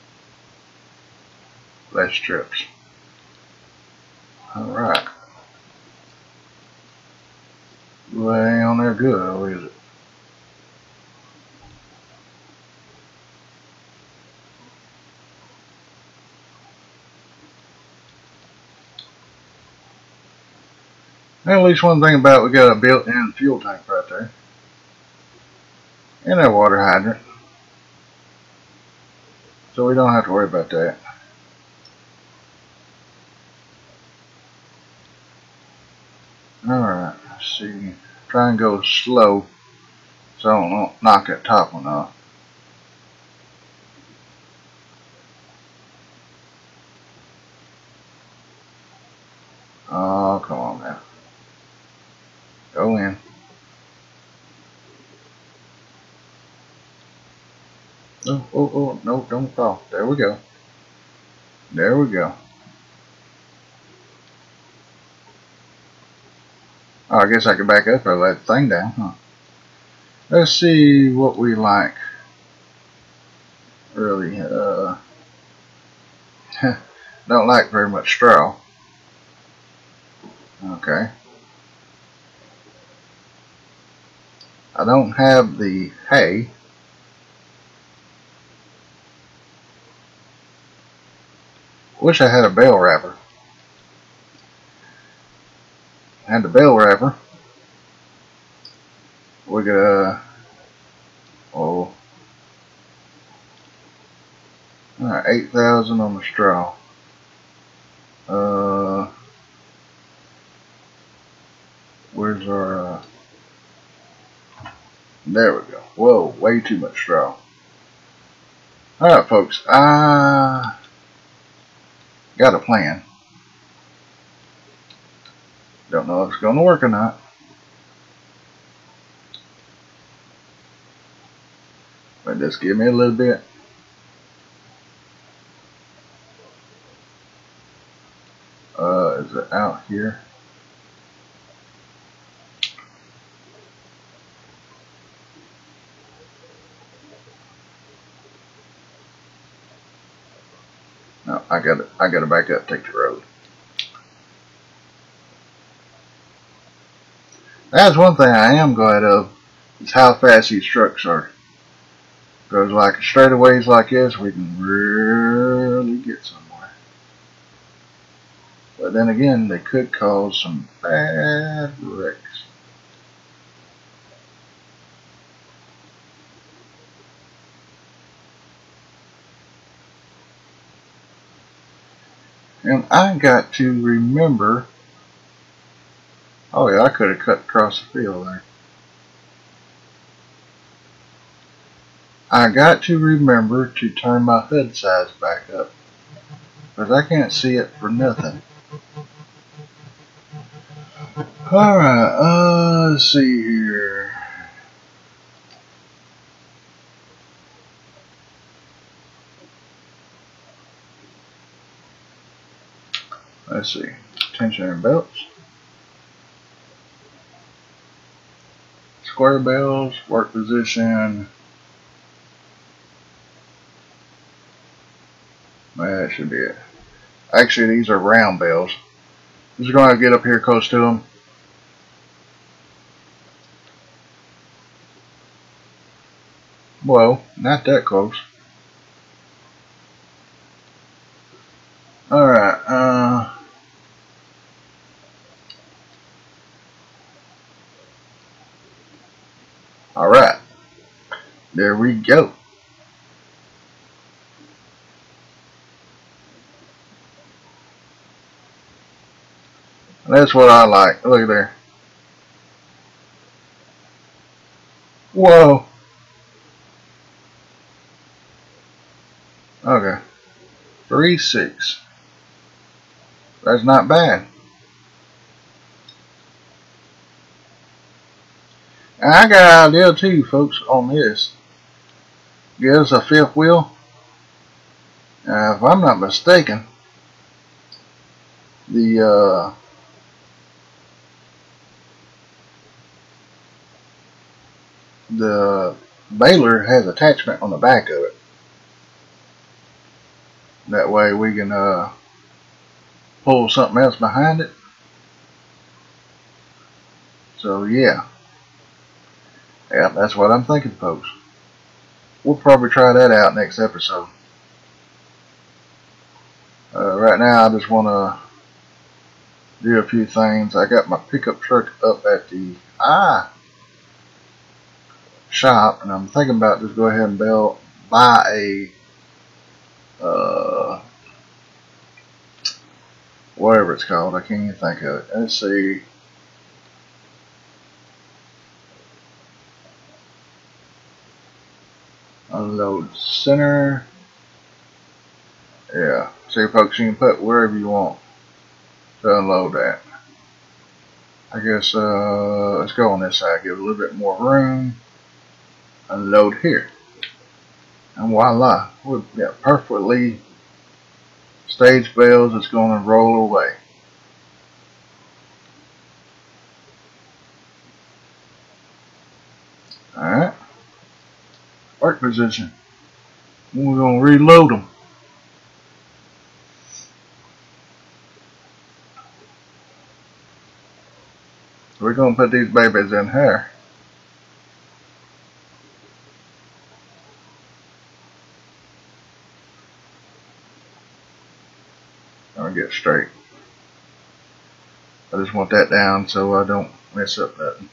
Less strips. Alright. Well, it ain't on there good, though, is it? At least one thing about it, we got a built-in fuel tank right there. And a water hydrant. So we don't have to worry about that. Alright, let's see. Try and go slow so I don't knock that top one off. Oh, come on now. Go in. Oh, oh, oh, no, don't fall. There we go. There we go. Oh, I guess I can back up or let the thing down, huh? Let's see what we like. Really, uh, don't like very much straw. Okay. I don't have the hay. Wish I had a bale wrapper. Had the bale wrapper. We could, uh, oh, alright, eight thousand on the straw. Uh, where's our, uh, there we go. Whoa, way too much straw. Alright, folks, I got a plan. Don't know if it's going to work or not. But just give me a little bit. Uh, is it out here? No, I got it. I got to back up, take the road. That's one thing I am glad of, is how fast these trucks are. Because like straightaways like this, we can really get somewhere. But then again, they could cause some bad wrecks. And I got to remember, oh yeah, I could have cut across the field there. I got to remember to turn my hood size back up, because I can't see it for nothing. Alright, uh, let's see here. Let's see. Tensioner belts. Square bells, work position. That should be it. Actually, these are round bells. Just going to get up here close to them. Whoa, not that close. Alright, uh... Alright. There we go. That's what I like. Look at there. Whoa. Okay. three six. That's not bad. And I got an idea too, folks, on this. Gives a fifth wheel. Uh, if I'm not mistaken, the uh, the baler has attachment on the back of it. That way we can uh, pull something else behind it. So yeah, yeah, that's what I'm thinking, folks. We'll probably try that out next episode. Uh, right now, I just want to do a few things. I got my pickup truck up at the ah shop, and I'm thinking about just go ahead and build, buy a uh, whatever it's called. I can't even think of it. Let's see. Unload center. Yeah. See, folks, you can put wherever you want to unload that. I guess uh, let's go on this side. Give it a little bit more room. Unload here. And voila, we've got perfectly staged bales that's going to roll away. Alright. Work position. We're going to reload them. We're going to put these babies in here. I'll get straight. I just want that down so I don't mess up nothing.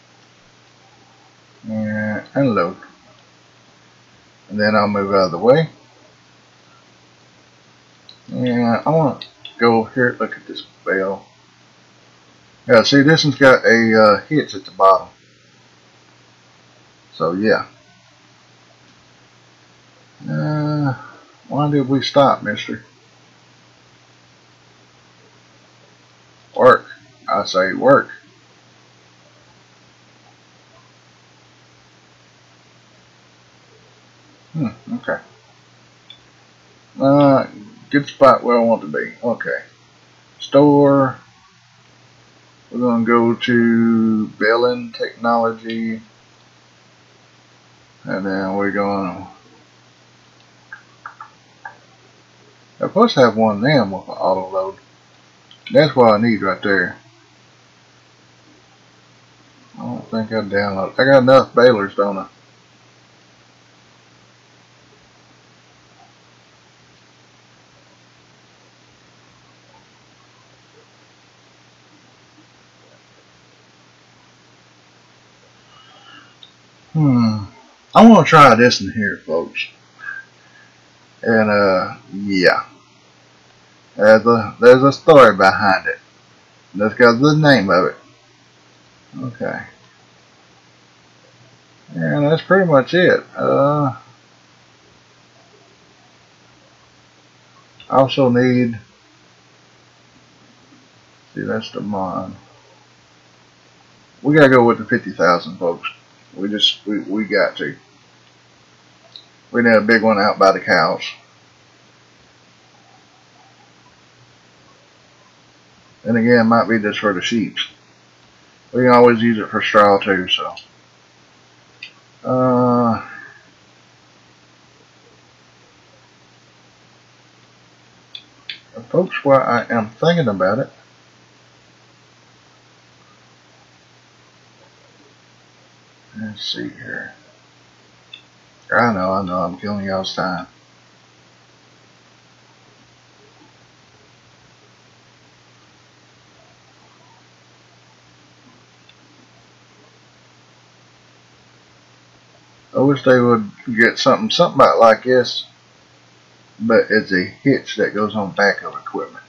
And unload. And then I'll move out of the way. And I want to go here, look at this bale. Yeah, see, this one's got a uh, hitch at the bottom. So, yeah. Uh, why did we stop, mister? Work. I say work. Hmm, okay. Uh, good spot where I want to be. Okay. Store. We're going to go to Baling Technology. And then we're going to... I'm supposed to have one of them with an auto load. That's what I need right there. I don't think I download. I got enough balers, don't I? Hmm. I want to try this in here, folks. And, uh, yeah. There's a, there's a story behind it. That's got the name of it. Okay. And that's pretty much it. Uh, I also need... See, that's the mod. We gotta go with the fifty thousand, folks. We just, we, we got to. We need a big one out by the cows. And again, it might be just for the sheep. We can always use it for straw too, so. Uh, folks, while I am thinking about it, let's see here. I know, I know, I'm killing y'all's time. I wish they would get something, something like this, but it's a hitch that goes on back of equipment.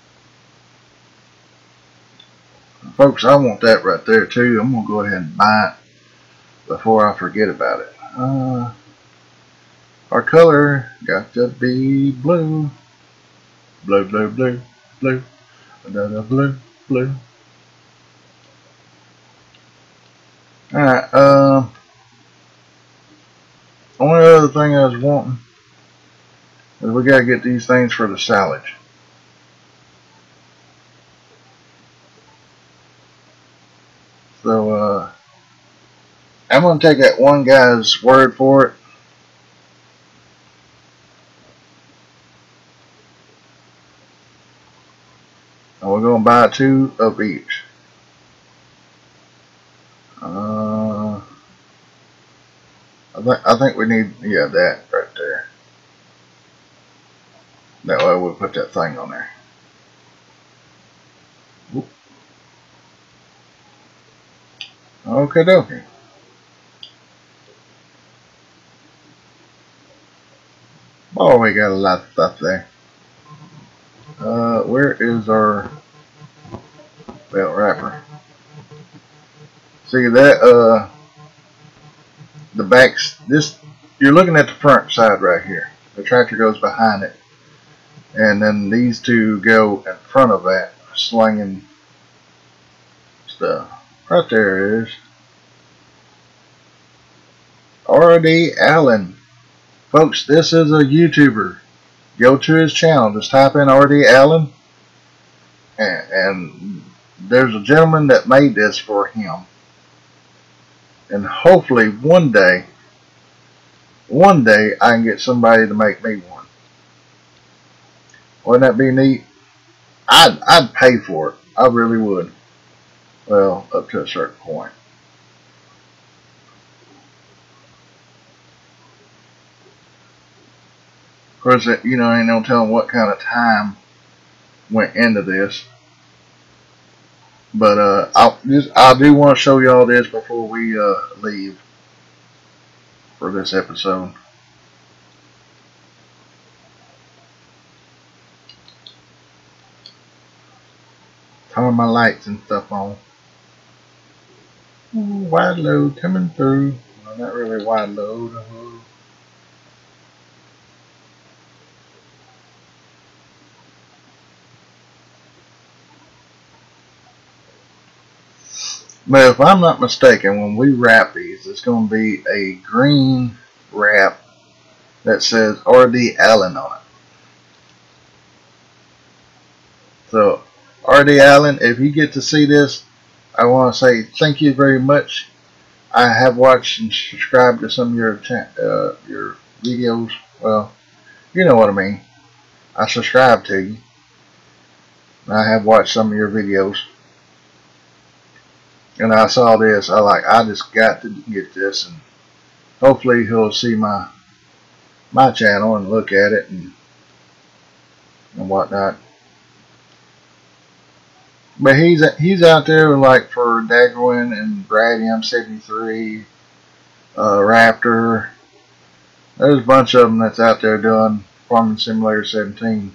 Folks, I want that right there too. I'm gonna go ahead and buy it before I forget about it. Uh, our color got to be blue, blue, blue, blue, blue, another blue, blue. All right. Um. Uh, only other thing I was wanting is we gotta get these things for the silage. So uh, I'm gonna take that one guy's word for it. And we're gonna buy two of each. Uh, I think I think we need yeah that right there. That way we'll put that thing on there. Oop. Okay, dokie. Oh, we got a lot of stuff there. Uh, where is our belt wrapper? See that, uh, the backs, this, you're looking at the front side right here. The tractor goes behind it. And then these two go in front of that, slinging stuff. Right there is R D Allen. Folks, this is a YouTuber. Go to his channel. Just type in R D Allen. And, and there's a gentleman that made this for him. And hopefully one day, one day I can get somebody to make me one. Wouldn't that be neat? I'd, I'd pay for it. I really would. Well, up to a certain point. Of course, you know, ain't no telling what kind of time went into this. But uh, I just I do want to show y'all this before we uh, leave for this episode. Turn my lights and stuff on. Ooh, wide load coming through. Well, not really wide load. Uh, But if I'm not mistaken, when we wrap these, it's going to be a green wrap that says R D Allen on it. So, R D Allen, if you get to see this, I want to say thank you very much. I have watched and subscribed to some of your uh, your videos. Well, you know what I mean. I subscribe to you. I have watched some of your videos. And I saw this. I like. I just got to get this, and hopefully he'll see my my channel and look at it and and whatnot. But he's he's out there like for Daggerwin and Brad M seventy-three, uh, Raptor. There's a bunch of them that's out there doing Farming Simulator seventeen.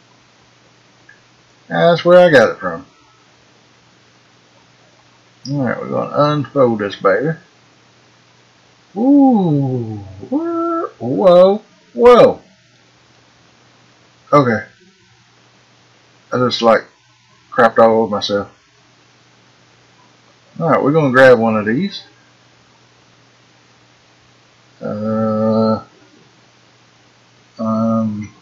And that's where I got it from. Alright, we're going to unfold this baby. Ooh. Whoa. Whoa. Okay. I just like crapped all over myself. Alright, we're going to grab one of these. Uh, um,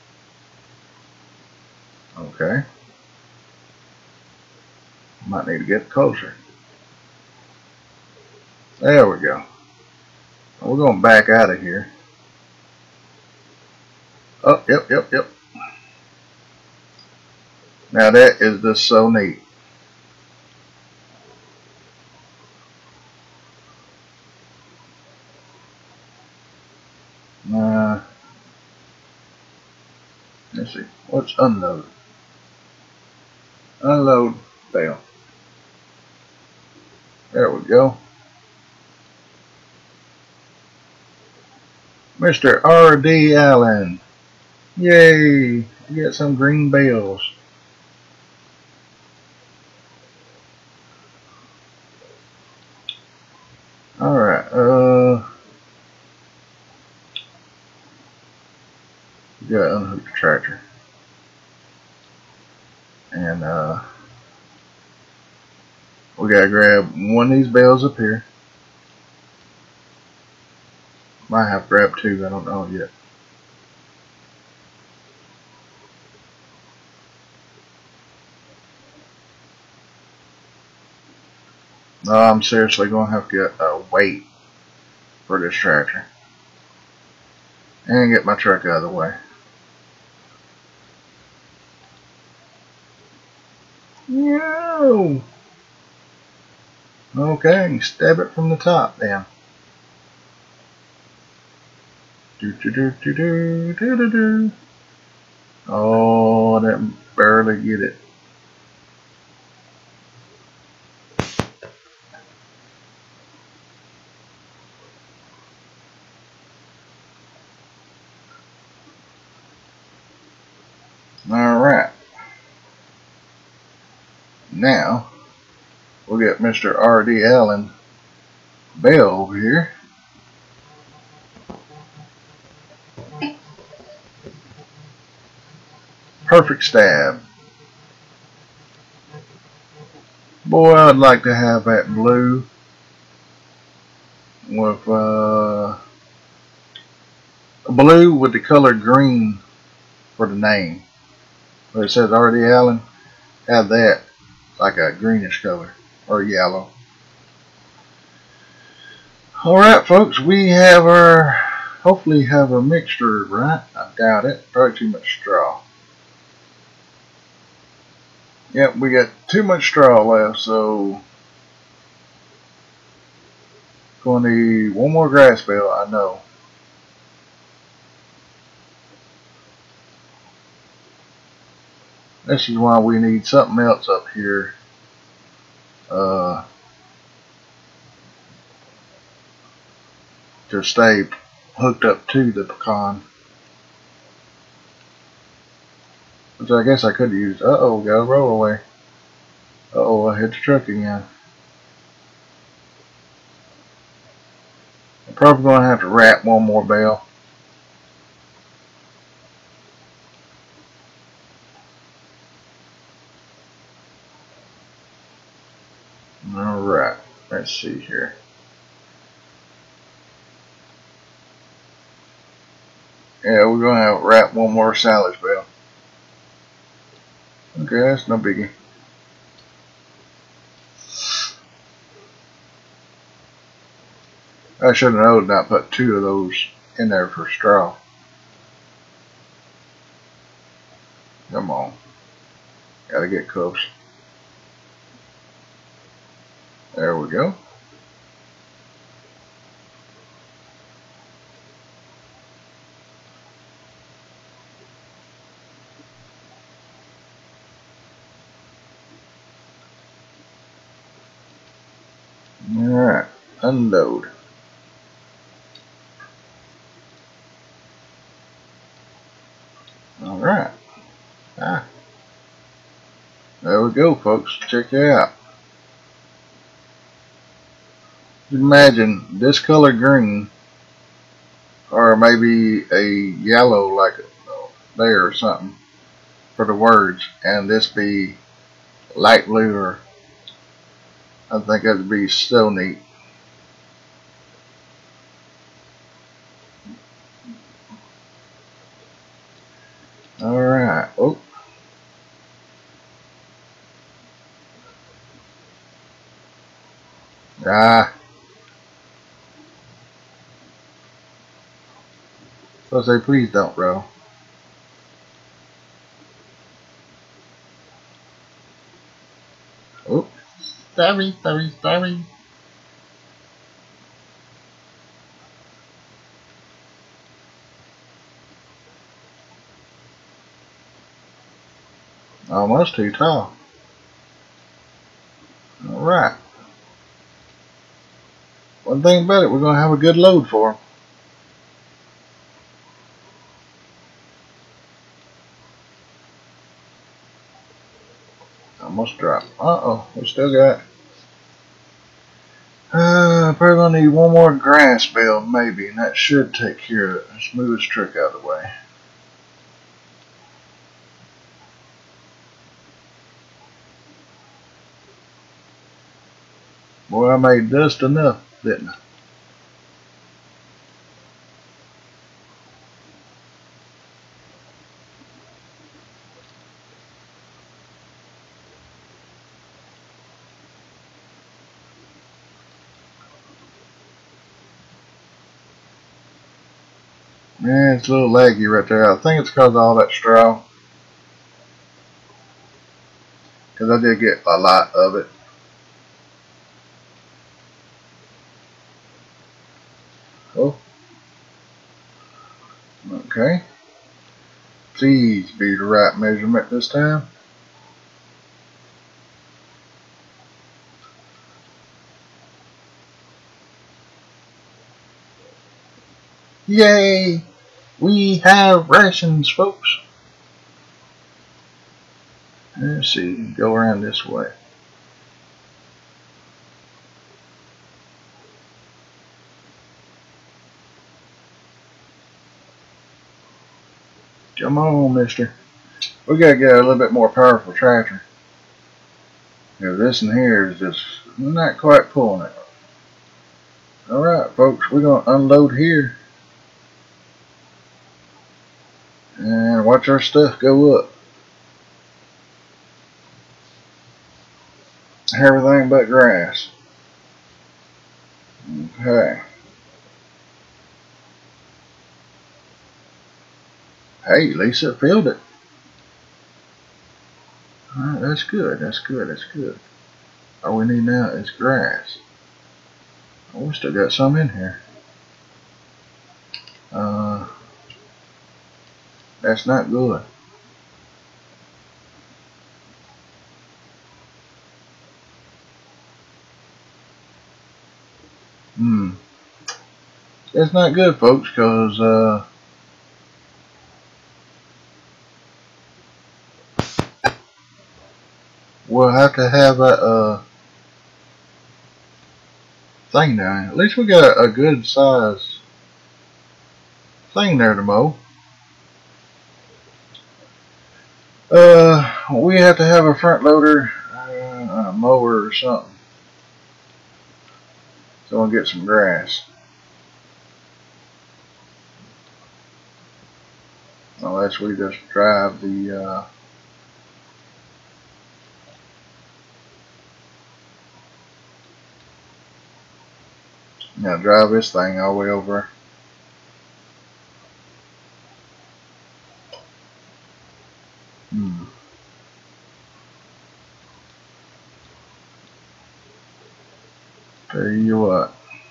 okay. Might need to get closer. There we go. We're going to back out of here. Oh, yep, yep, yep. Now that is just so neat. Uh, let's see. What's unload? Unload fail. There we go. Mister R D Allen. Yay! We got some green bells. Alright, uh... we gotta unhook the tractor. And, uh... we gotta grab one of these bells up here. Might have to grab two, I don't know yet. No, I'm seriously gonna have to get a weight for this tractor. And get my truck out of the way. No! Okay, stab it from the top then. Do do do do do do do do. Oh, I didn't barely get it. Alright. Now, we'll get Mister R D Allen Bell over here. Perfect stab. Boy, I'd like to have that blue with uh, blue with the color green for the name. Where it says R D Allen, have that like a greenish color or yellow. Alright folks, we have our, hopefully have our mixture right. I doubt it, probably too much straw. Yep, we got too much straw left, so gonna need one more grass bale, I know. This is why we need something else up here. Uh, to stay hooked up to the pecan. Which I guess I could have used. Uh oh, got a roll away. Uh oh, I hit the truck again. I'm probably going to have to wrap one more bale. Alright, let's see here. Yeah, we're going to have to wrap one more silage bale. Okay, that's no biggie. I should have known not put two of those in there for straw. Come on. Gotta get close. There we go. Alright, unload. Alright. Ah. There we go, folks. Check it out. Imagine this color green, or maybe a yellow like there or something for the words, and this be light blue, or I think that'd be so neat. Alright. Oh. Ah. So I say, please don't roll. Oh. Sorry, sorry, sorry. Almost too tall. Alright. One thing about it, we're going to have a good load for them. Almost dropped. Uh-oh, we still got... Uh, probably going to need one more grass bale, maybe, and that should take care of it. Let's move this truck out of the way. Boy, I made just enough, didn't I? Yeah, it's a little laggy right there. I think it's because of all that straw. Because I did get a lot of it. Oh. Okay. Please be the right measurement this time. Yay! We have rations, folks. Let's see, go around this way. Come on, mister. We gotta get a little bit more powerful tractor. Because this in here is just not quite pulling it. Alright, folks, we're gonna unload here. And watch our stuff go up. Everything but grass. Okay. Hey, Lisa filled it. Alright, that's good, that's good, that's good. All we need now is grass. Oh, we still got some in here. Uh, that's not good. Hmm. That's not good, folks, because uh, we'll have to have a uh, thing there. At least we got a good size thing there to mow. Uh, we have to have a front loader, uh, a mower or something. So we'll get some grass. Unless we just drive the uh, now drive this thing all the way over. Hmm. Tell you what.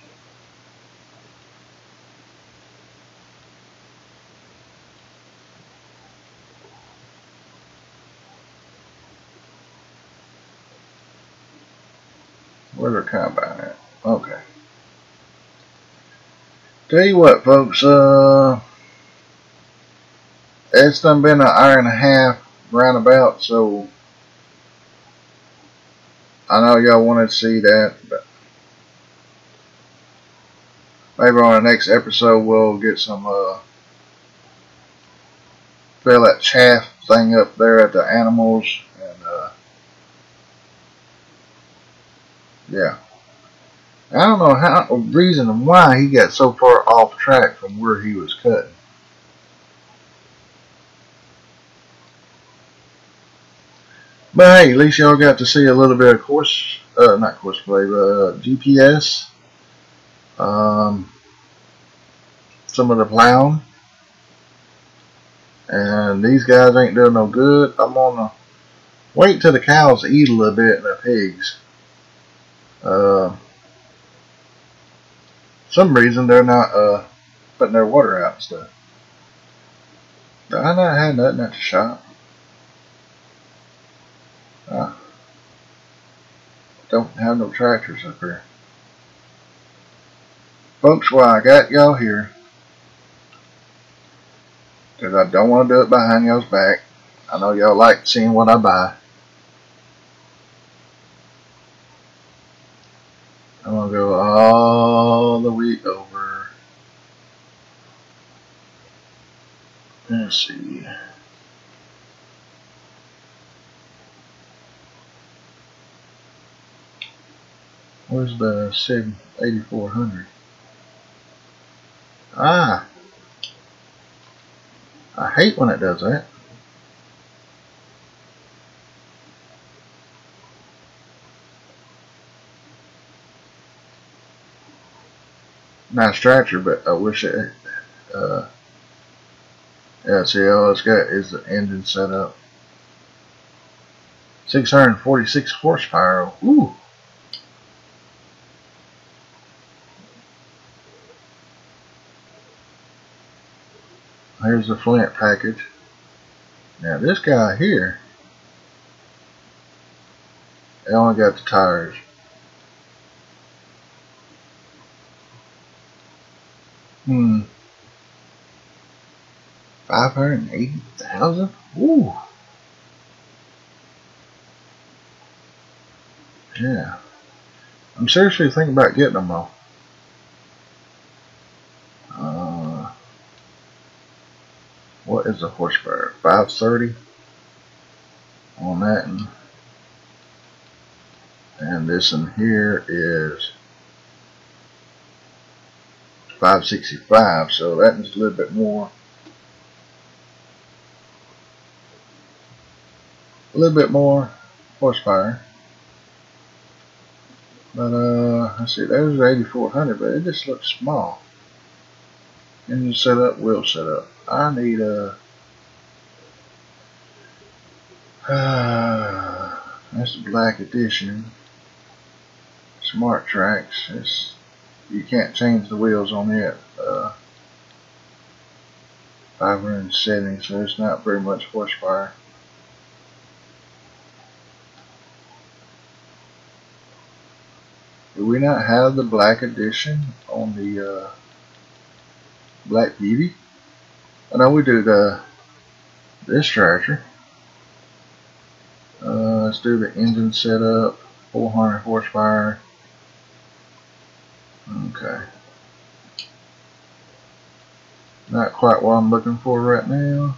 Where's our combine at? Okay. Tell you what, folks. Uh, it's done been an hour and a half roundabout, so I know y'all wanted to see that, but maybe on the next episode we'll get some uh, fill that chaff thing up there at the animals, and uh, yeah. I don't know how reason why he got so far off track from where he was cutting. But hey, at least y'all got to see a little bit of course, uh, not course play, but uh, G P S. Um, some of the plowing. And these guys ain't doing no good. I'm gonna wait till the cows eat a little bit and the pigs. Uh, some reason they're not uh, putting their water out and stuff. I not had nothing at the shop. I don't have no tractors up here. Folks, while I got y'all here, because I don't want to do it behind y'all's back. I know y'all like seeing what I buy. I'm going to go all the way over. Let's see. Where's the eighty-four hundred? Ah. I hate when it does that. Nice tractor, but I wish it, uh, yeah, see, all it's got is the engine set up. six hundred forty-six horsepower. Ooh. Here's the Flint package. Now this guy here, they only got the tires. Hmm. five hundred eighty thousand? Ooh. Yeah. I'm seriously thinking about getting them all. Uh, what is the horsepower? five thirty on that. And, and this one here is five sixty-five, so that is a little bit more. A little bit more horsepower. But, uh, let's see, there's eighty-four hundred, but it just looks small. Engine setup, wheel setup. I need a. Uh, that's the black edition. Smart Tracks. It's, you can't change the wheels on it. Uh, five hundred seventy, so it's not very much horsepower. Do we not have the black edition on the uh, Black Beauty? I know we do the this tractor. Uh, let's do the engine setup, four hundred horsepower. Okay. Not quite what I'm looking for right now.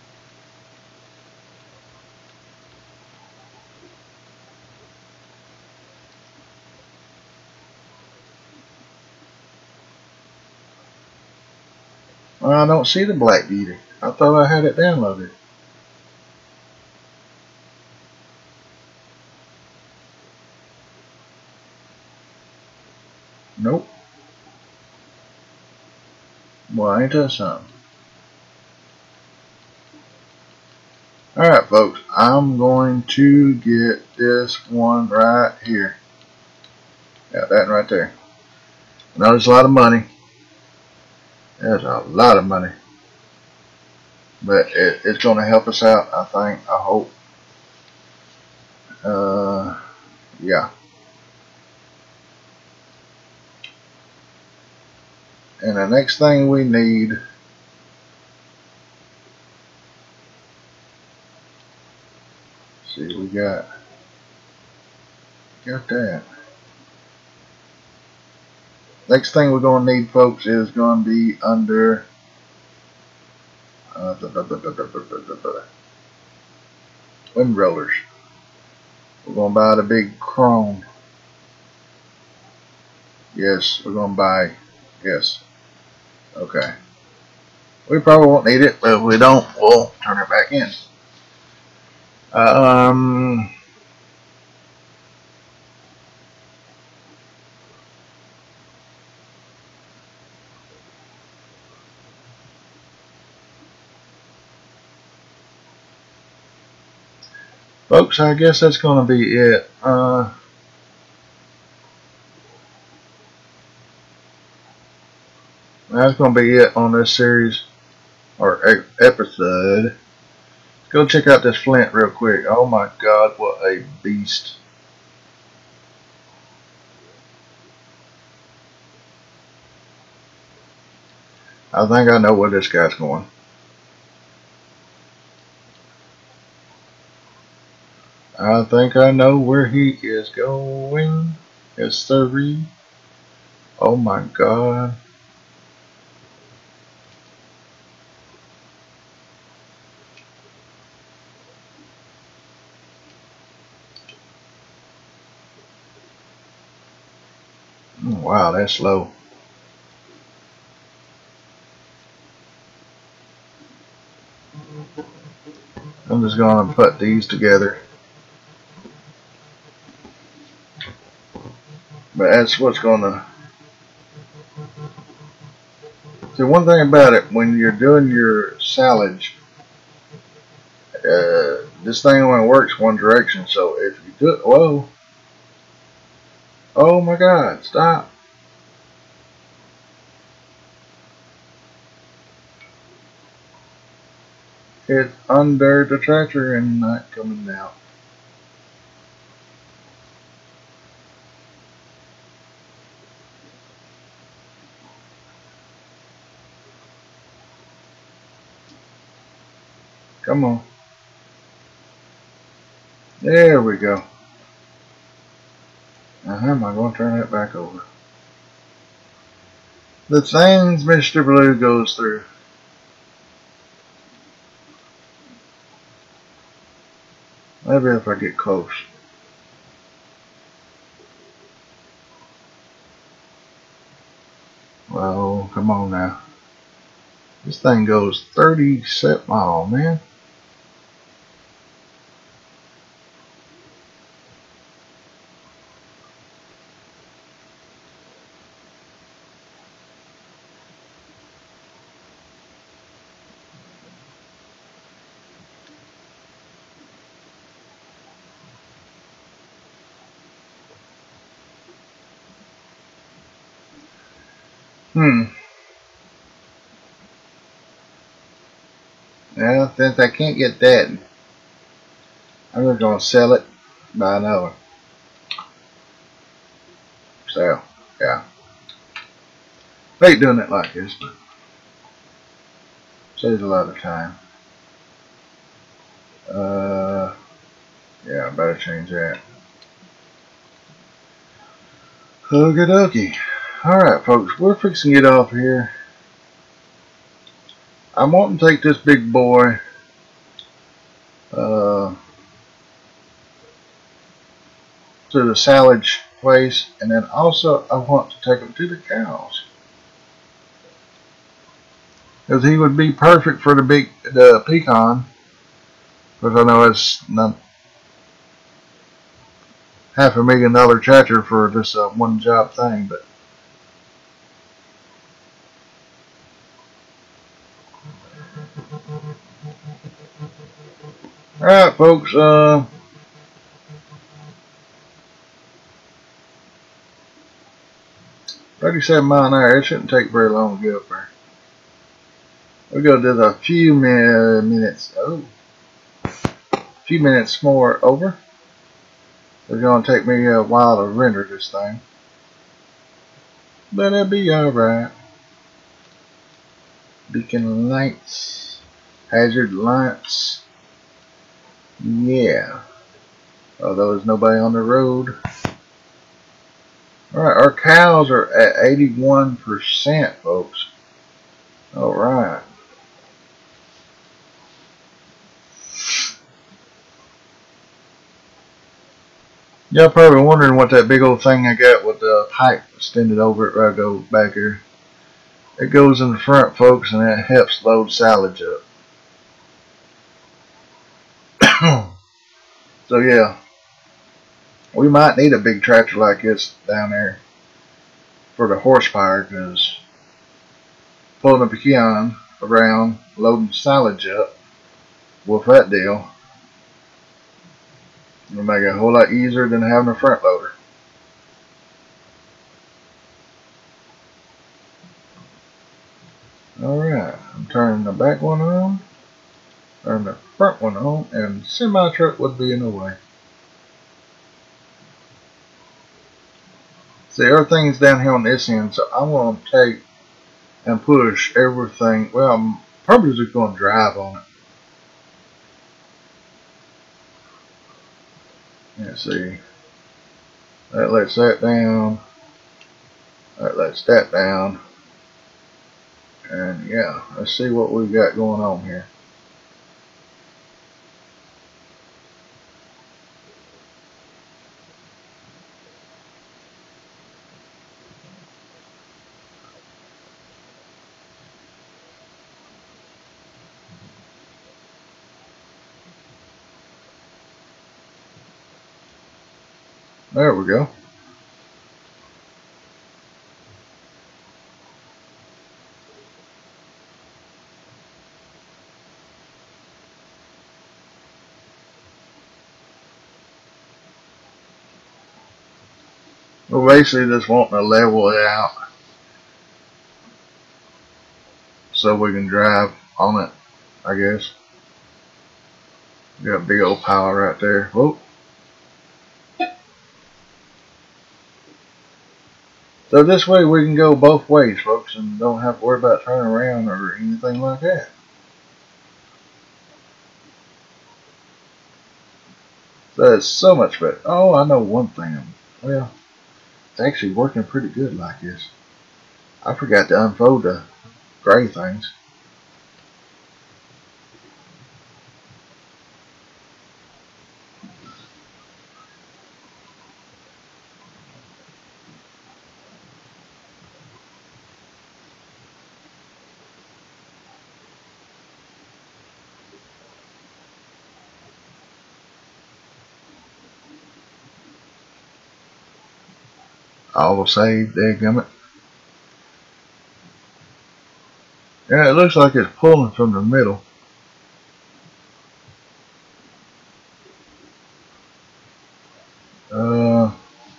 Well, I don't see the Black Beauty. I thought I had it downloaded. Nope. Well, ain't that something? Alright, folks. I'm going to get this one right here. Yeah, that right there. Notice a lot of money. There's a lot of money. But it, it's going to help us out, I think. I hope. Uh, yeah. And the next thing we need, see, we got got that. Next thing we're going to need, folks, is going to be under uh, wind rollers. We're going to buy the big chrome. Yes, we're going to buy. Yes. Okay. We probably won't need it, but if we don't, we'll turn it back in. Um. Folks, I guess that's going to be it. Uh, that's going to be it on this series or e episode. Go check out this Flint real quick. Oh my God, what a beast! I think I know where this guy's going. I think I know where he is going. Yes, sirree. Oh my God. Wow, that's slow. I'm just going to put these together. But that's what's going to... See, one thing about it, when you're doing your silage, uh, this thing only works one direction. So if you do it... Whoa. Oh my God, stop. It's under the tractor and not coming out. Come on. There we go. how am I going to turn that back over? The things Mister Blue goes through. Maybe if I get close. Well, come on now. This thing goes thirty-seven miles, man. Hmm. Well, since I can't get that, I'm just gonna sell it by an hour. So, yeah. I hate doing it like this, but saves a lot of time. Uh, yeah, I better change that. Okie dokie. Alright, folks, we're fixing to get off here. I'm wanting to take this big boy uh, to the silage place, and then also I want to take him to the cows. Because he would be perfect for the big the pecan. Because I know it's not half a million dollar tractor for this uh, one job thing, but alright, folks, uh, thirty-seven mile an hour, it shouldn't take very long to get up there. We'll go just a few minutes, oh, a few minutes more over. It's going to take me a while to render this thing, but it'll be alright. Beacon lights, hazard lights, yeah, although there's nobody on the road. Alright, our cows are at eighty-one percent, folks. Alright. Y'all probably wondering what that big old thing I got with the pipe extended over it right go back here. It goes in the front, folks, and it helps load silage up. So yeah, we might need a big tractor like this down there for the horsepower, because pulling a pecan around, loading silage up with that deal, it'll make it a whole lot easier than having a front loader. Alright, I'm turning the back one on, turn the front one on, and semi-truck would be in the way. See, everything's down here on this end, so I'm going to take and push everything. Well, I'm probably just going to drive on it. Let's see. That lets that down. That lets that down. And yeah, let's see what we've got going on here. There we go. We're basically just wanting to level it out so we can drive on it, I guess. Got a big old pile right there. Whoa. So this way we can go both ways, folks, and don't have to worry about turning around or anything like that. That's so much better. Oh, I know one thing. Well, actually working pretty good like this. I forgot to unfold the gray things. Auto save, dadgummit. Yeah, it looks like it's pulling from the middle. Uh,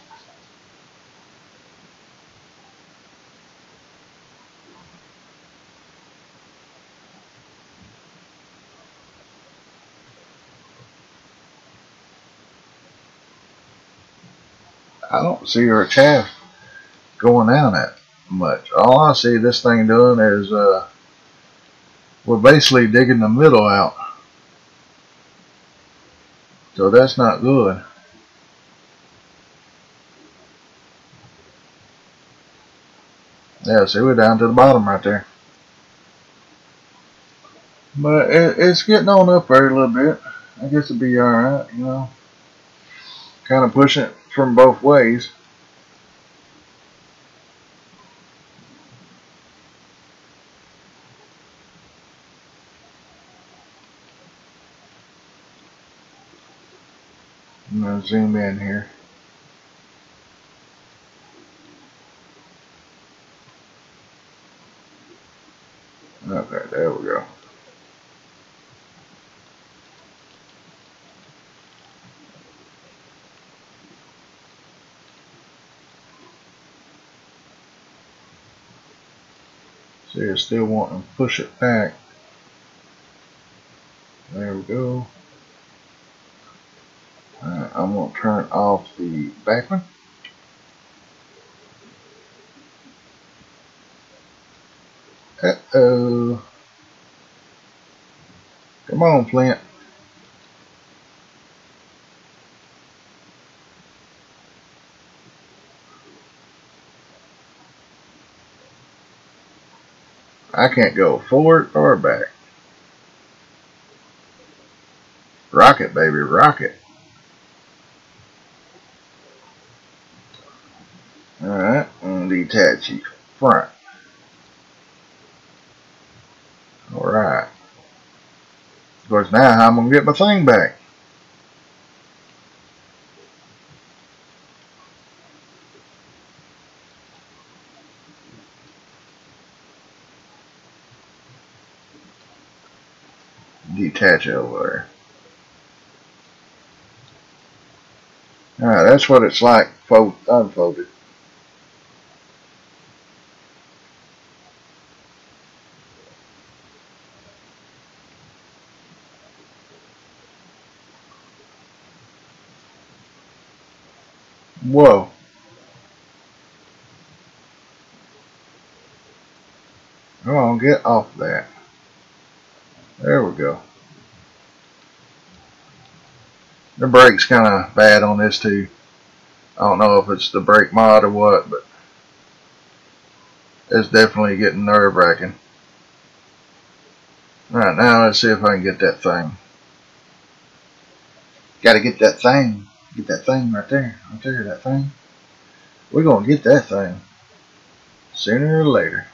I don't see her chaff going down that much. All I see this thing doing is uh, we're basically digging the middle out. So that's not good. Yeah, see, we're down to the bottom right there. But it, it's getting on up there a little bit. I guess it'll be alright, you know. Kind of pushing it from both ways. I'm going to zoom in here. Okay, there we go. See, it's still wanting to push it back. There we go. Alright, I'm going to turn off the back one. Uh-oh. Come on, Flint. I can't go forward or back. Rocket, baby, rocket. Alright, and detach the front. Alright. Of course, now how I'm going to get my thing back? Detach it over there. Alright, that's what it's like fold, unfolded. Whoa. Come on, get off that. There we go. The brake's kind of bad on this too. I don't know if it's the brake mod or what, but it's definitely getting nerve wracking. Alright, now let's see if I can get that thing. Gotta get that thing. Get that thing right there. Right there, that thing. We're gonna get that thing. Sooner or later.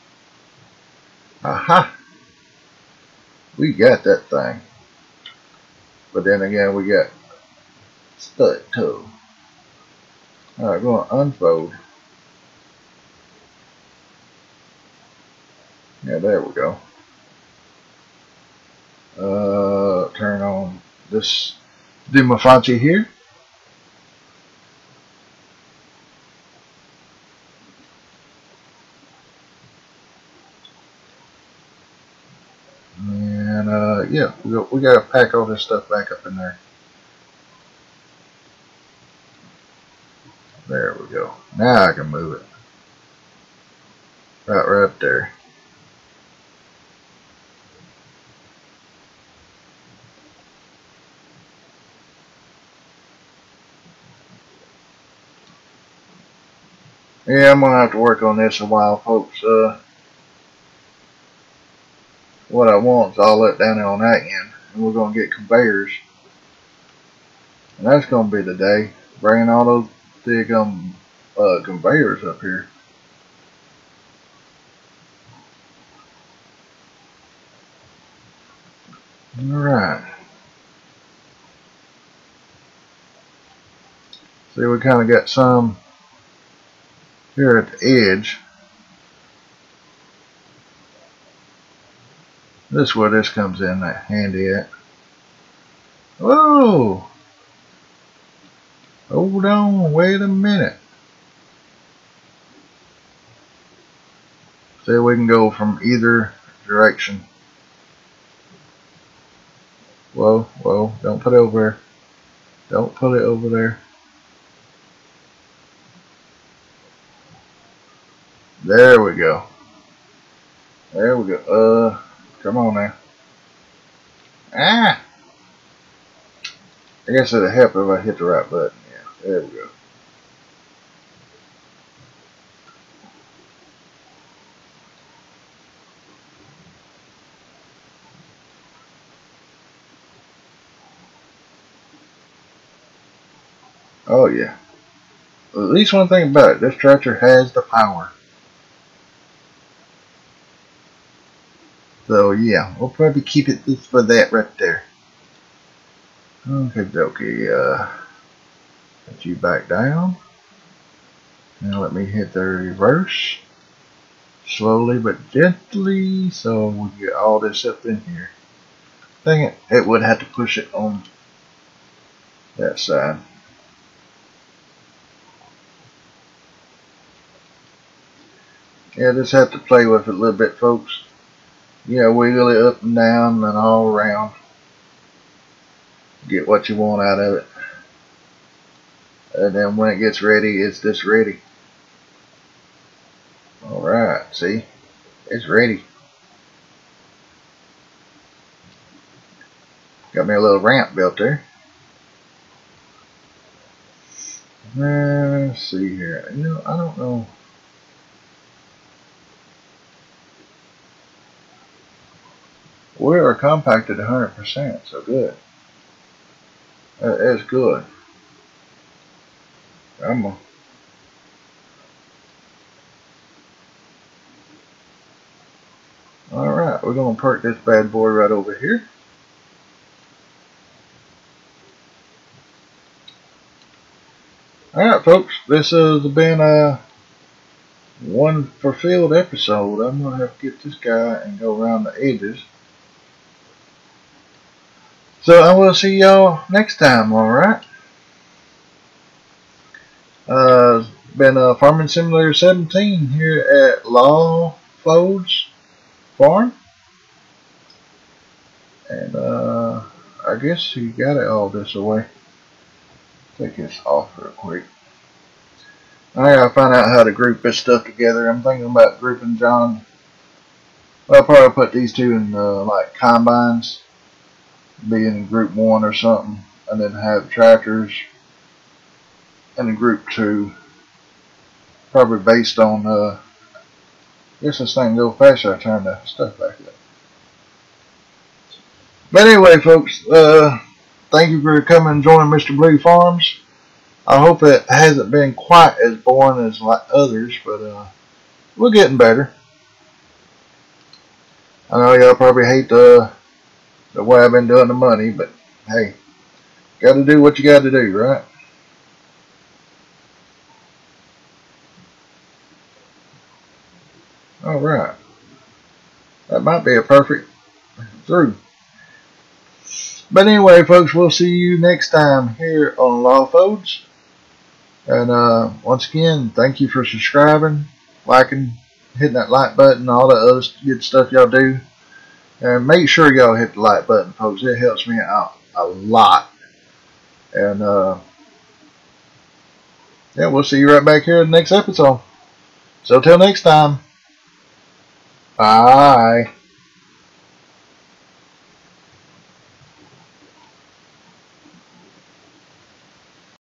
Aha! We got that thing. But then again, we got stud toe. Alright, we're gonna unfold. Yeah, there we go. Uh, turn on this Dumafanti here. And uh, yeah, we got, we got to pack all this stuff back up in there. There we go. Now I can move it. Right, right there. Yeah, I'm gonna have to work on this a while, folks. Uh, what I want is all that down there on that end, and we're gonna get conveyors, and that's gonna be the day. Bringing all those big um uh, conveyors up here. All right. See, we kind of got some here at the edge. This is where this comes in that handy at. Whoa! Hold on, wait a minute. See, we can go from either direction. Whoa, whoa, don't put it over there. Don't put it over there. There we go. There we go. Uh, come on now. Ah! I guess it'll help if I hit the right button. Yeah, there we go. Oh yeah. At least one thing about it, this tractor has the power. So yeah, we'll probably keep it just for that right there. Okay, okay. Uh, let you back down. Now let me hit the reverse. Slowly but gently, so we get all this up in here. Dang it, it would have to push it on that side. Yeah, just have to play with it a little bit, folks. Yeah, wiggle it up and down and all around. Get what you want out of it. And then when it gets ready, it's just ready. Alright, see? It's ready. Got me a little ramp built there. Let's see here. You know, I don't know. We are compacted one hundred percent, so good. That is good. I'm a, Alright, we're going to park this bad boy right over here. Alright, folks, this has been a one for field episode. I'm going to have to get this guy and go around the edges. So I will see y'all next time, alright? Uh, it's been uh, Farming Simulator seventeen here at Law Folds Farm. And uh, I guess you got it all this away. Take this off real quick. I gotta find out how to group this stuff together. I'm thinking about grouping John. Well, I'll probably put these two in uh, like combines, be in group one or something, and then have tractors in group two. Probably based on, uh, I guess this thing go faster. I turn the stuff back up. But anyway, folks, uh, thank you for coming and joining Mister Blue Farms. I hope it hasn't been quite as boring as like others, but uh, we're getting better. I know y'all probably hate the, the way I've been doing the money, but hey, got to do what you got to do, right? Alright. That might be a perfect through. But anyway, folks, we'll see you next time here on Law Folds. And uh, once again, thank you for subscribing, liking, hitting that like button, all the other good stuff y'all do. And make sure y'all hit the like button, folks. It helps me out a lot. And uh, yeah, we'll see you right back here in the next episode. So till next time, bye.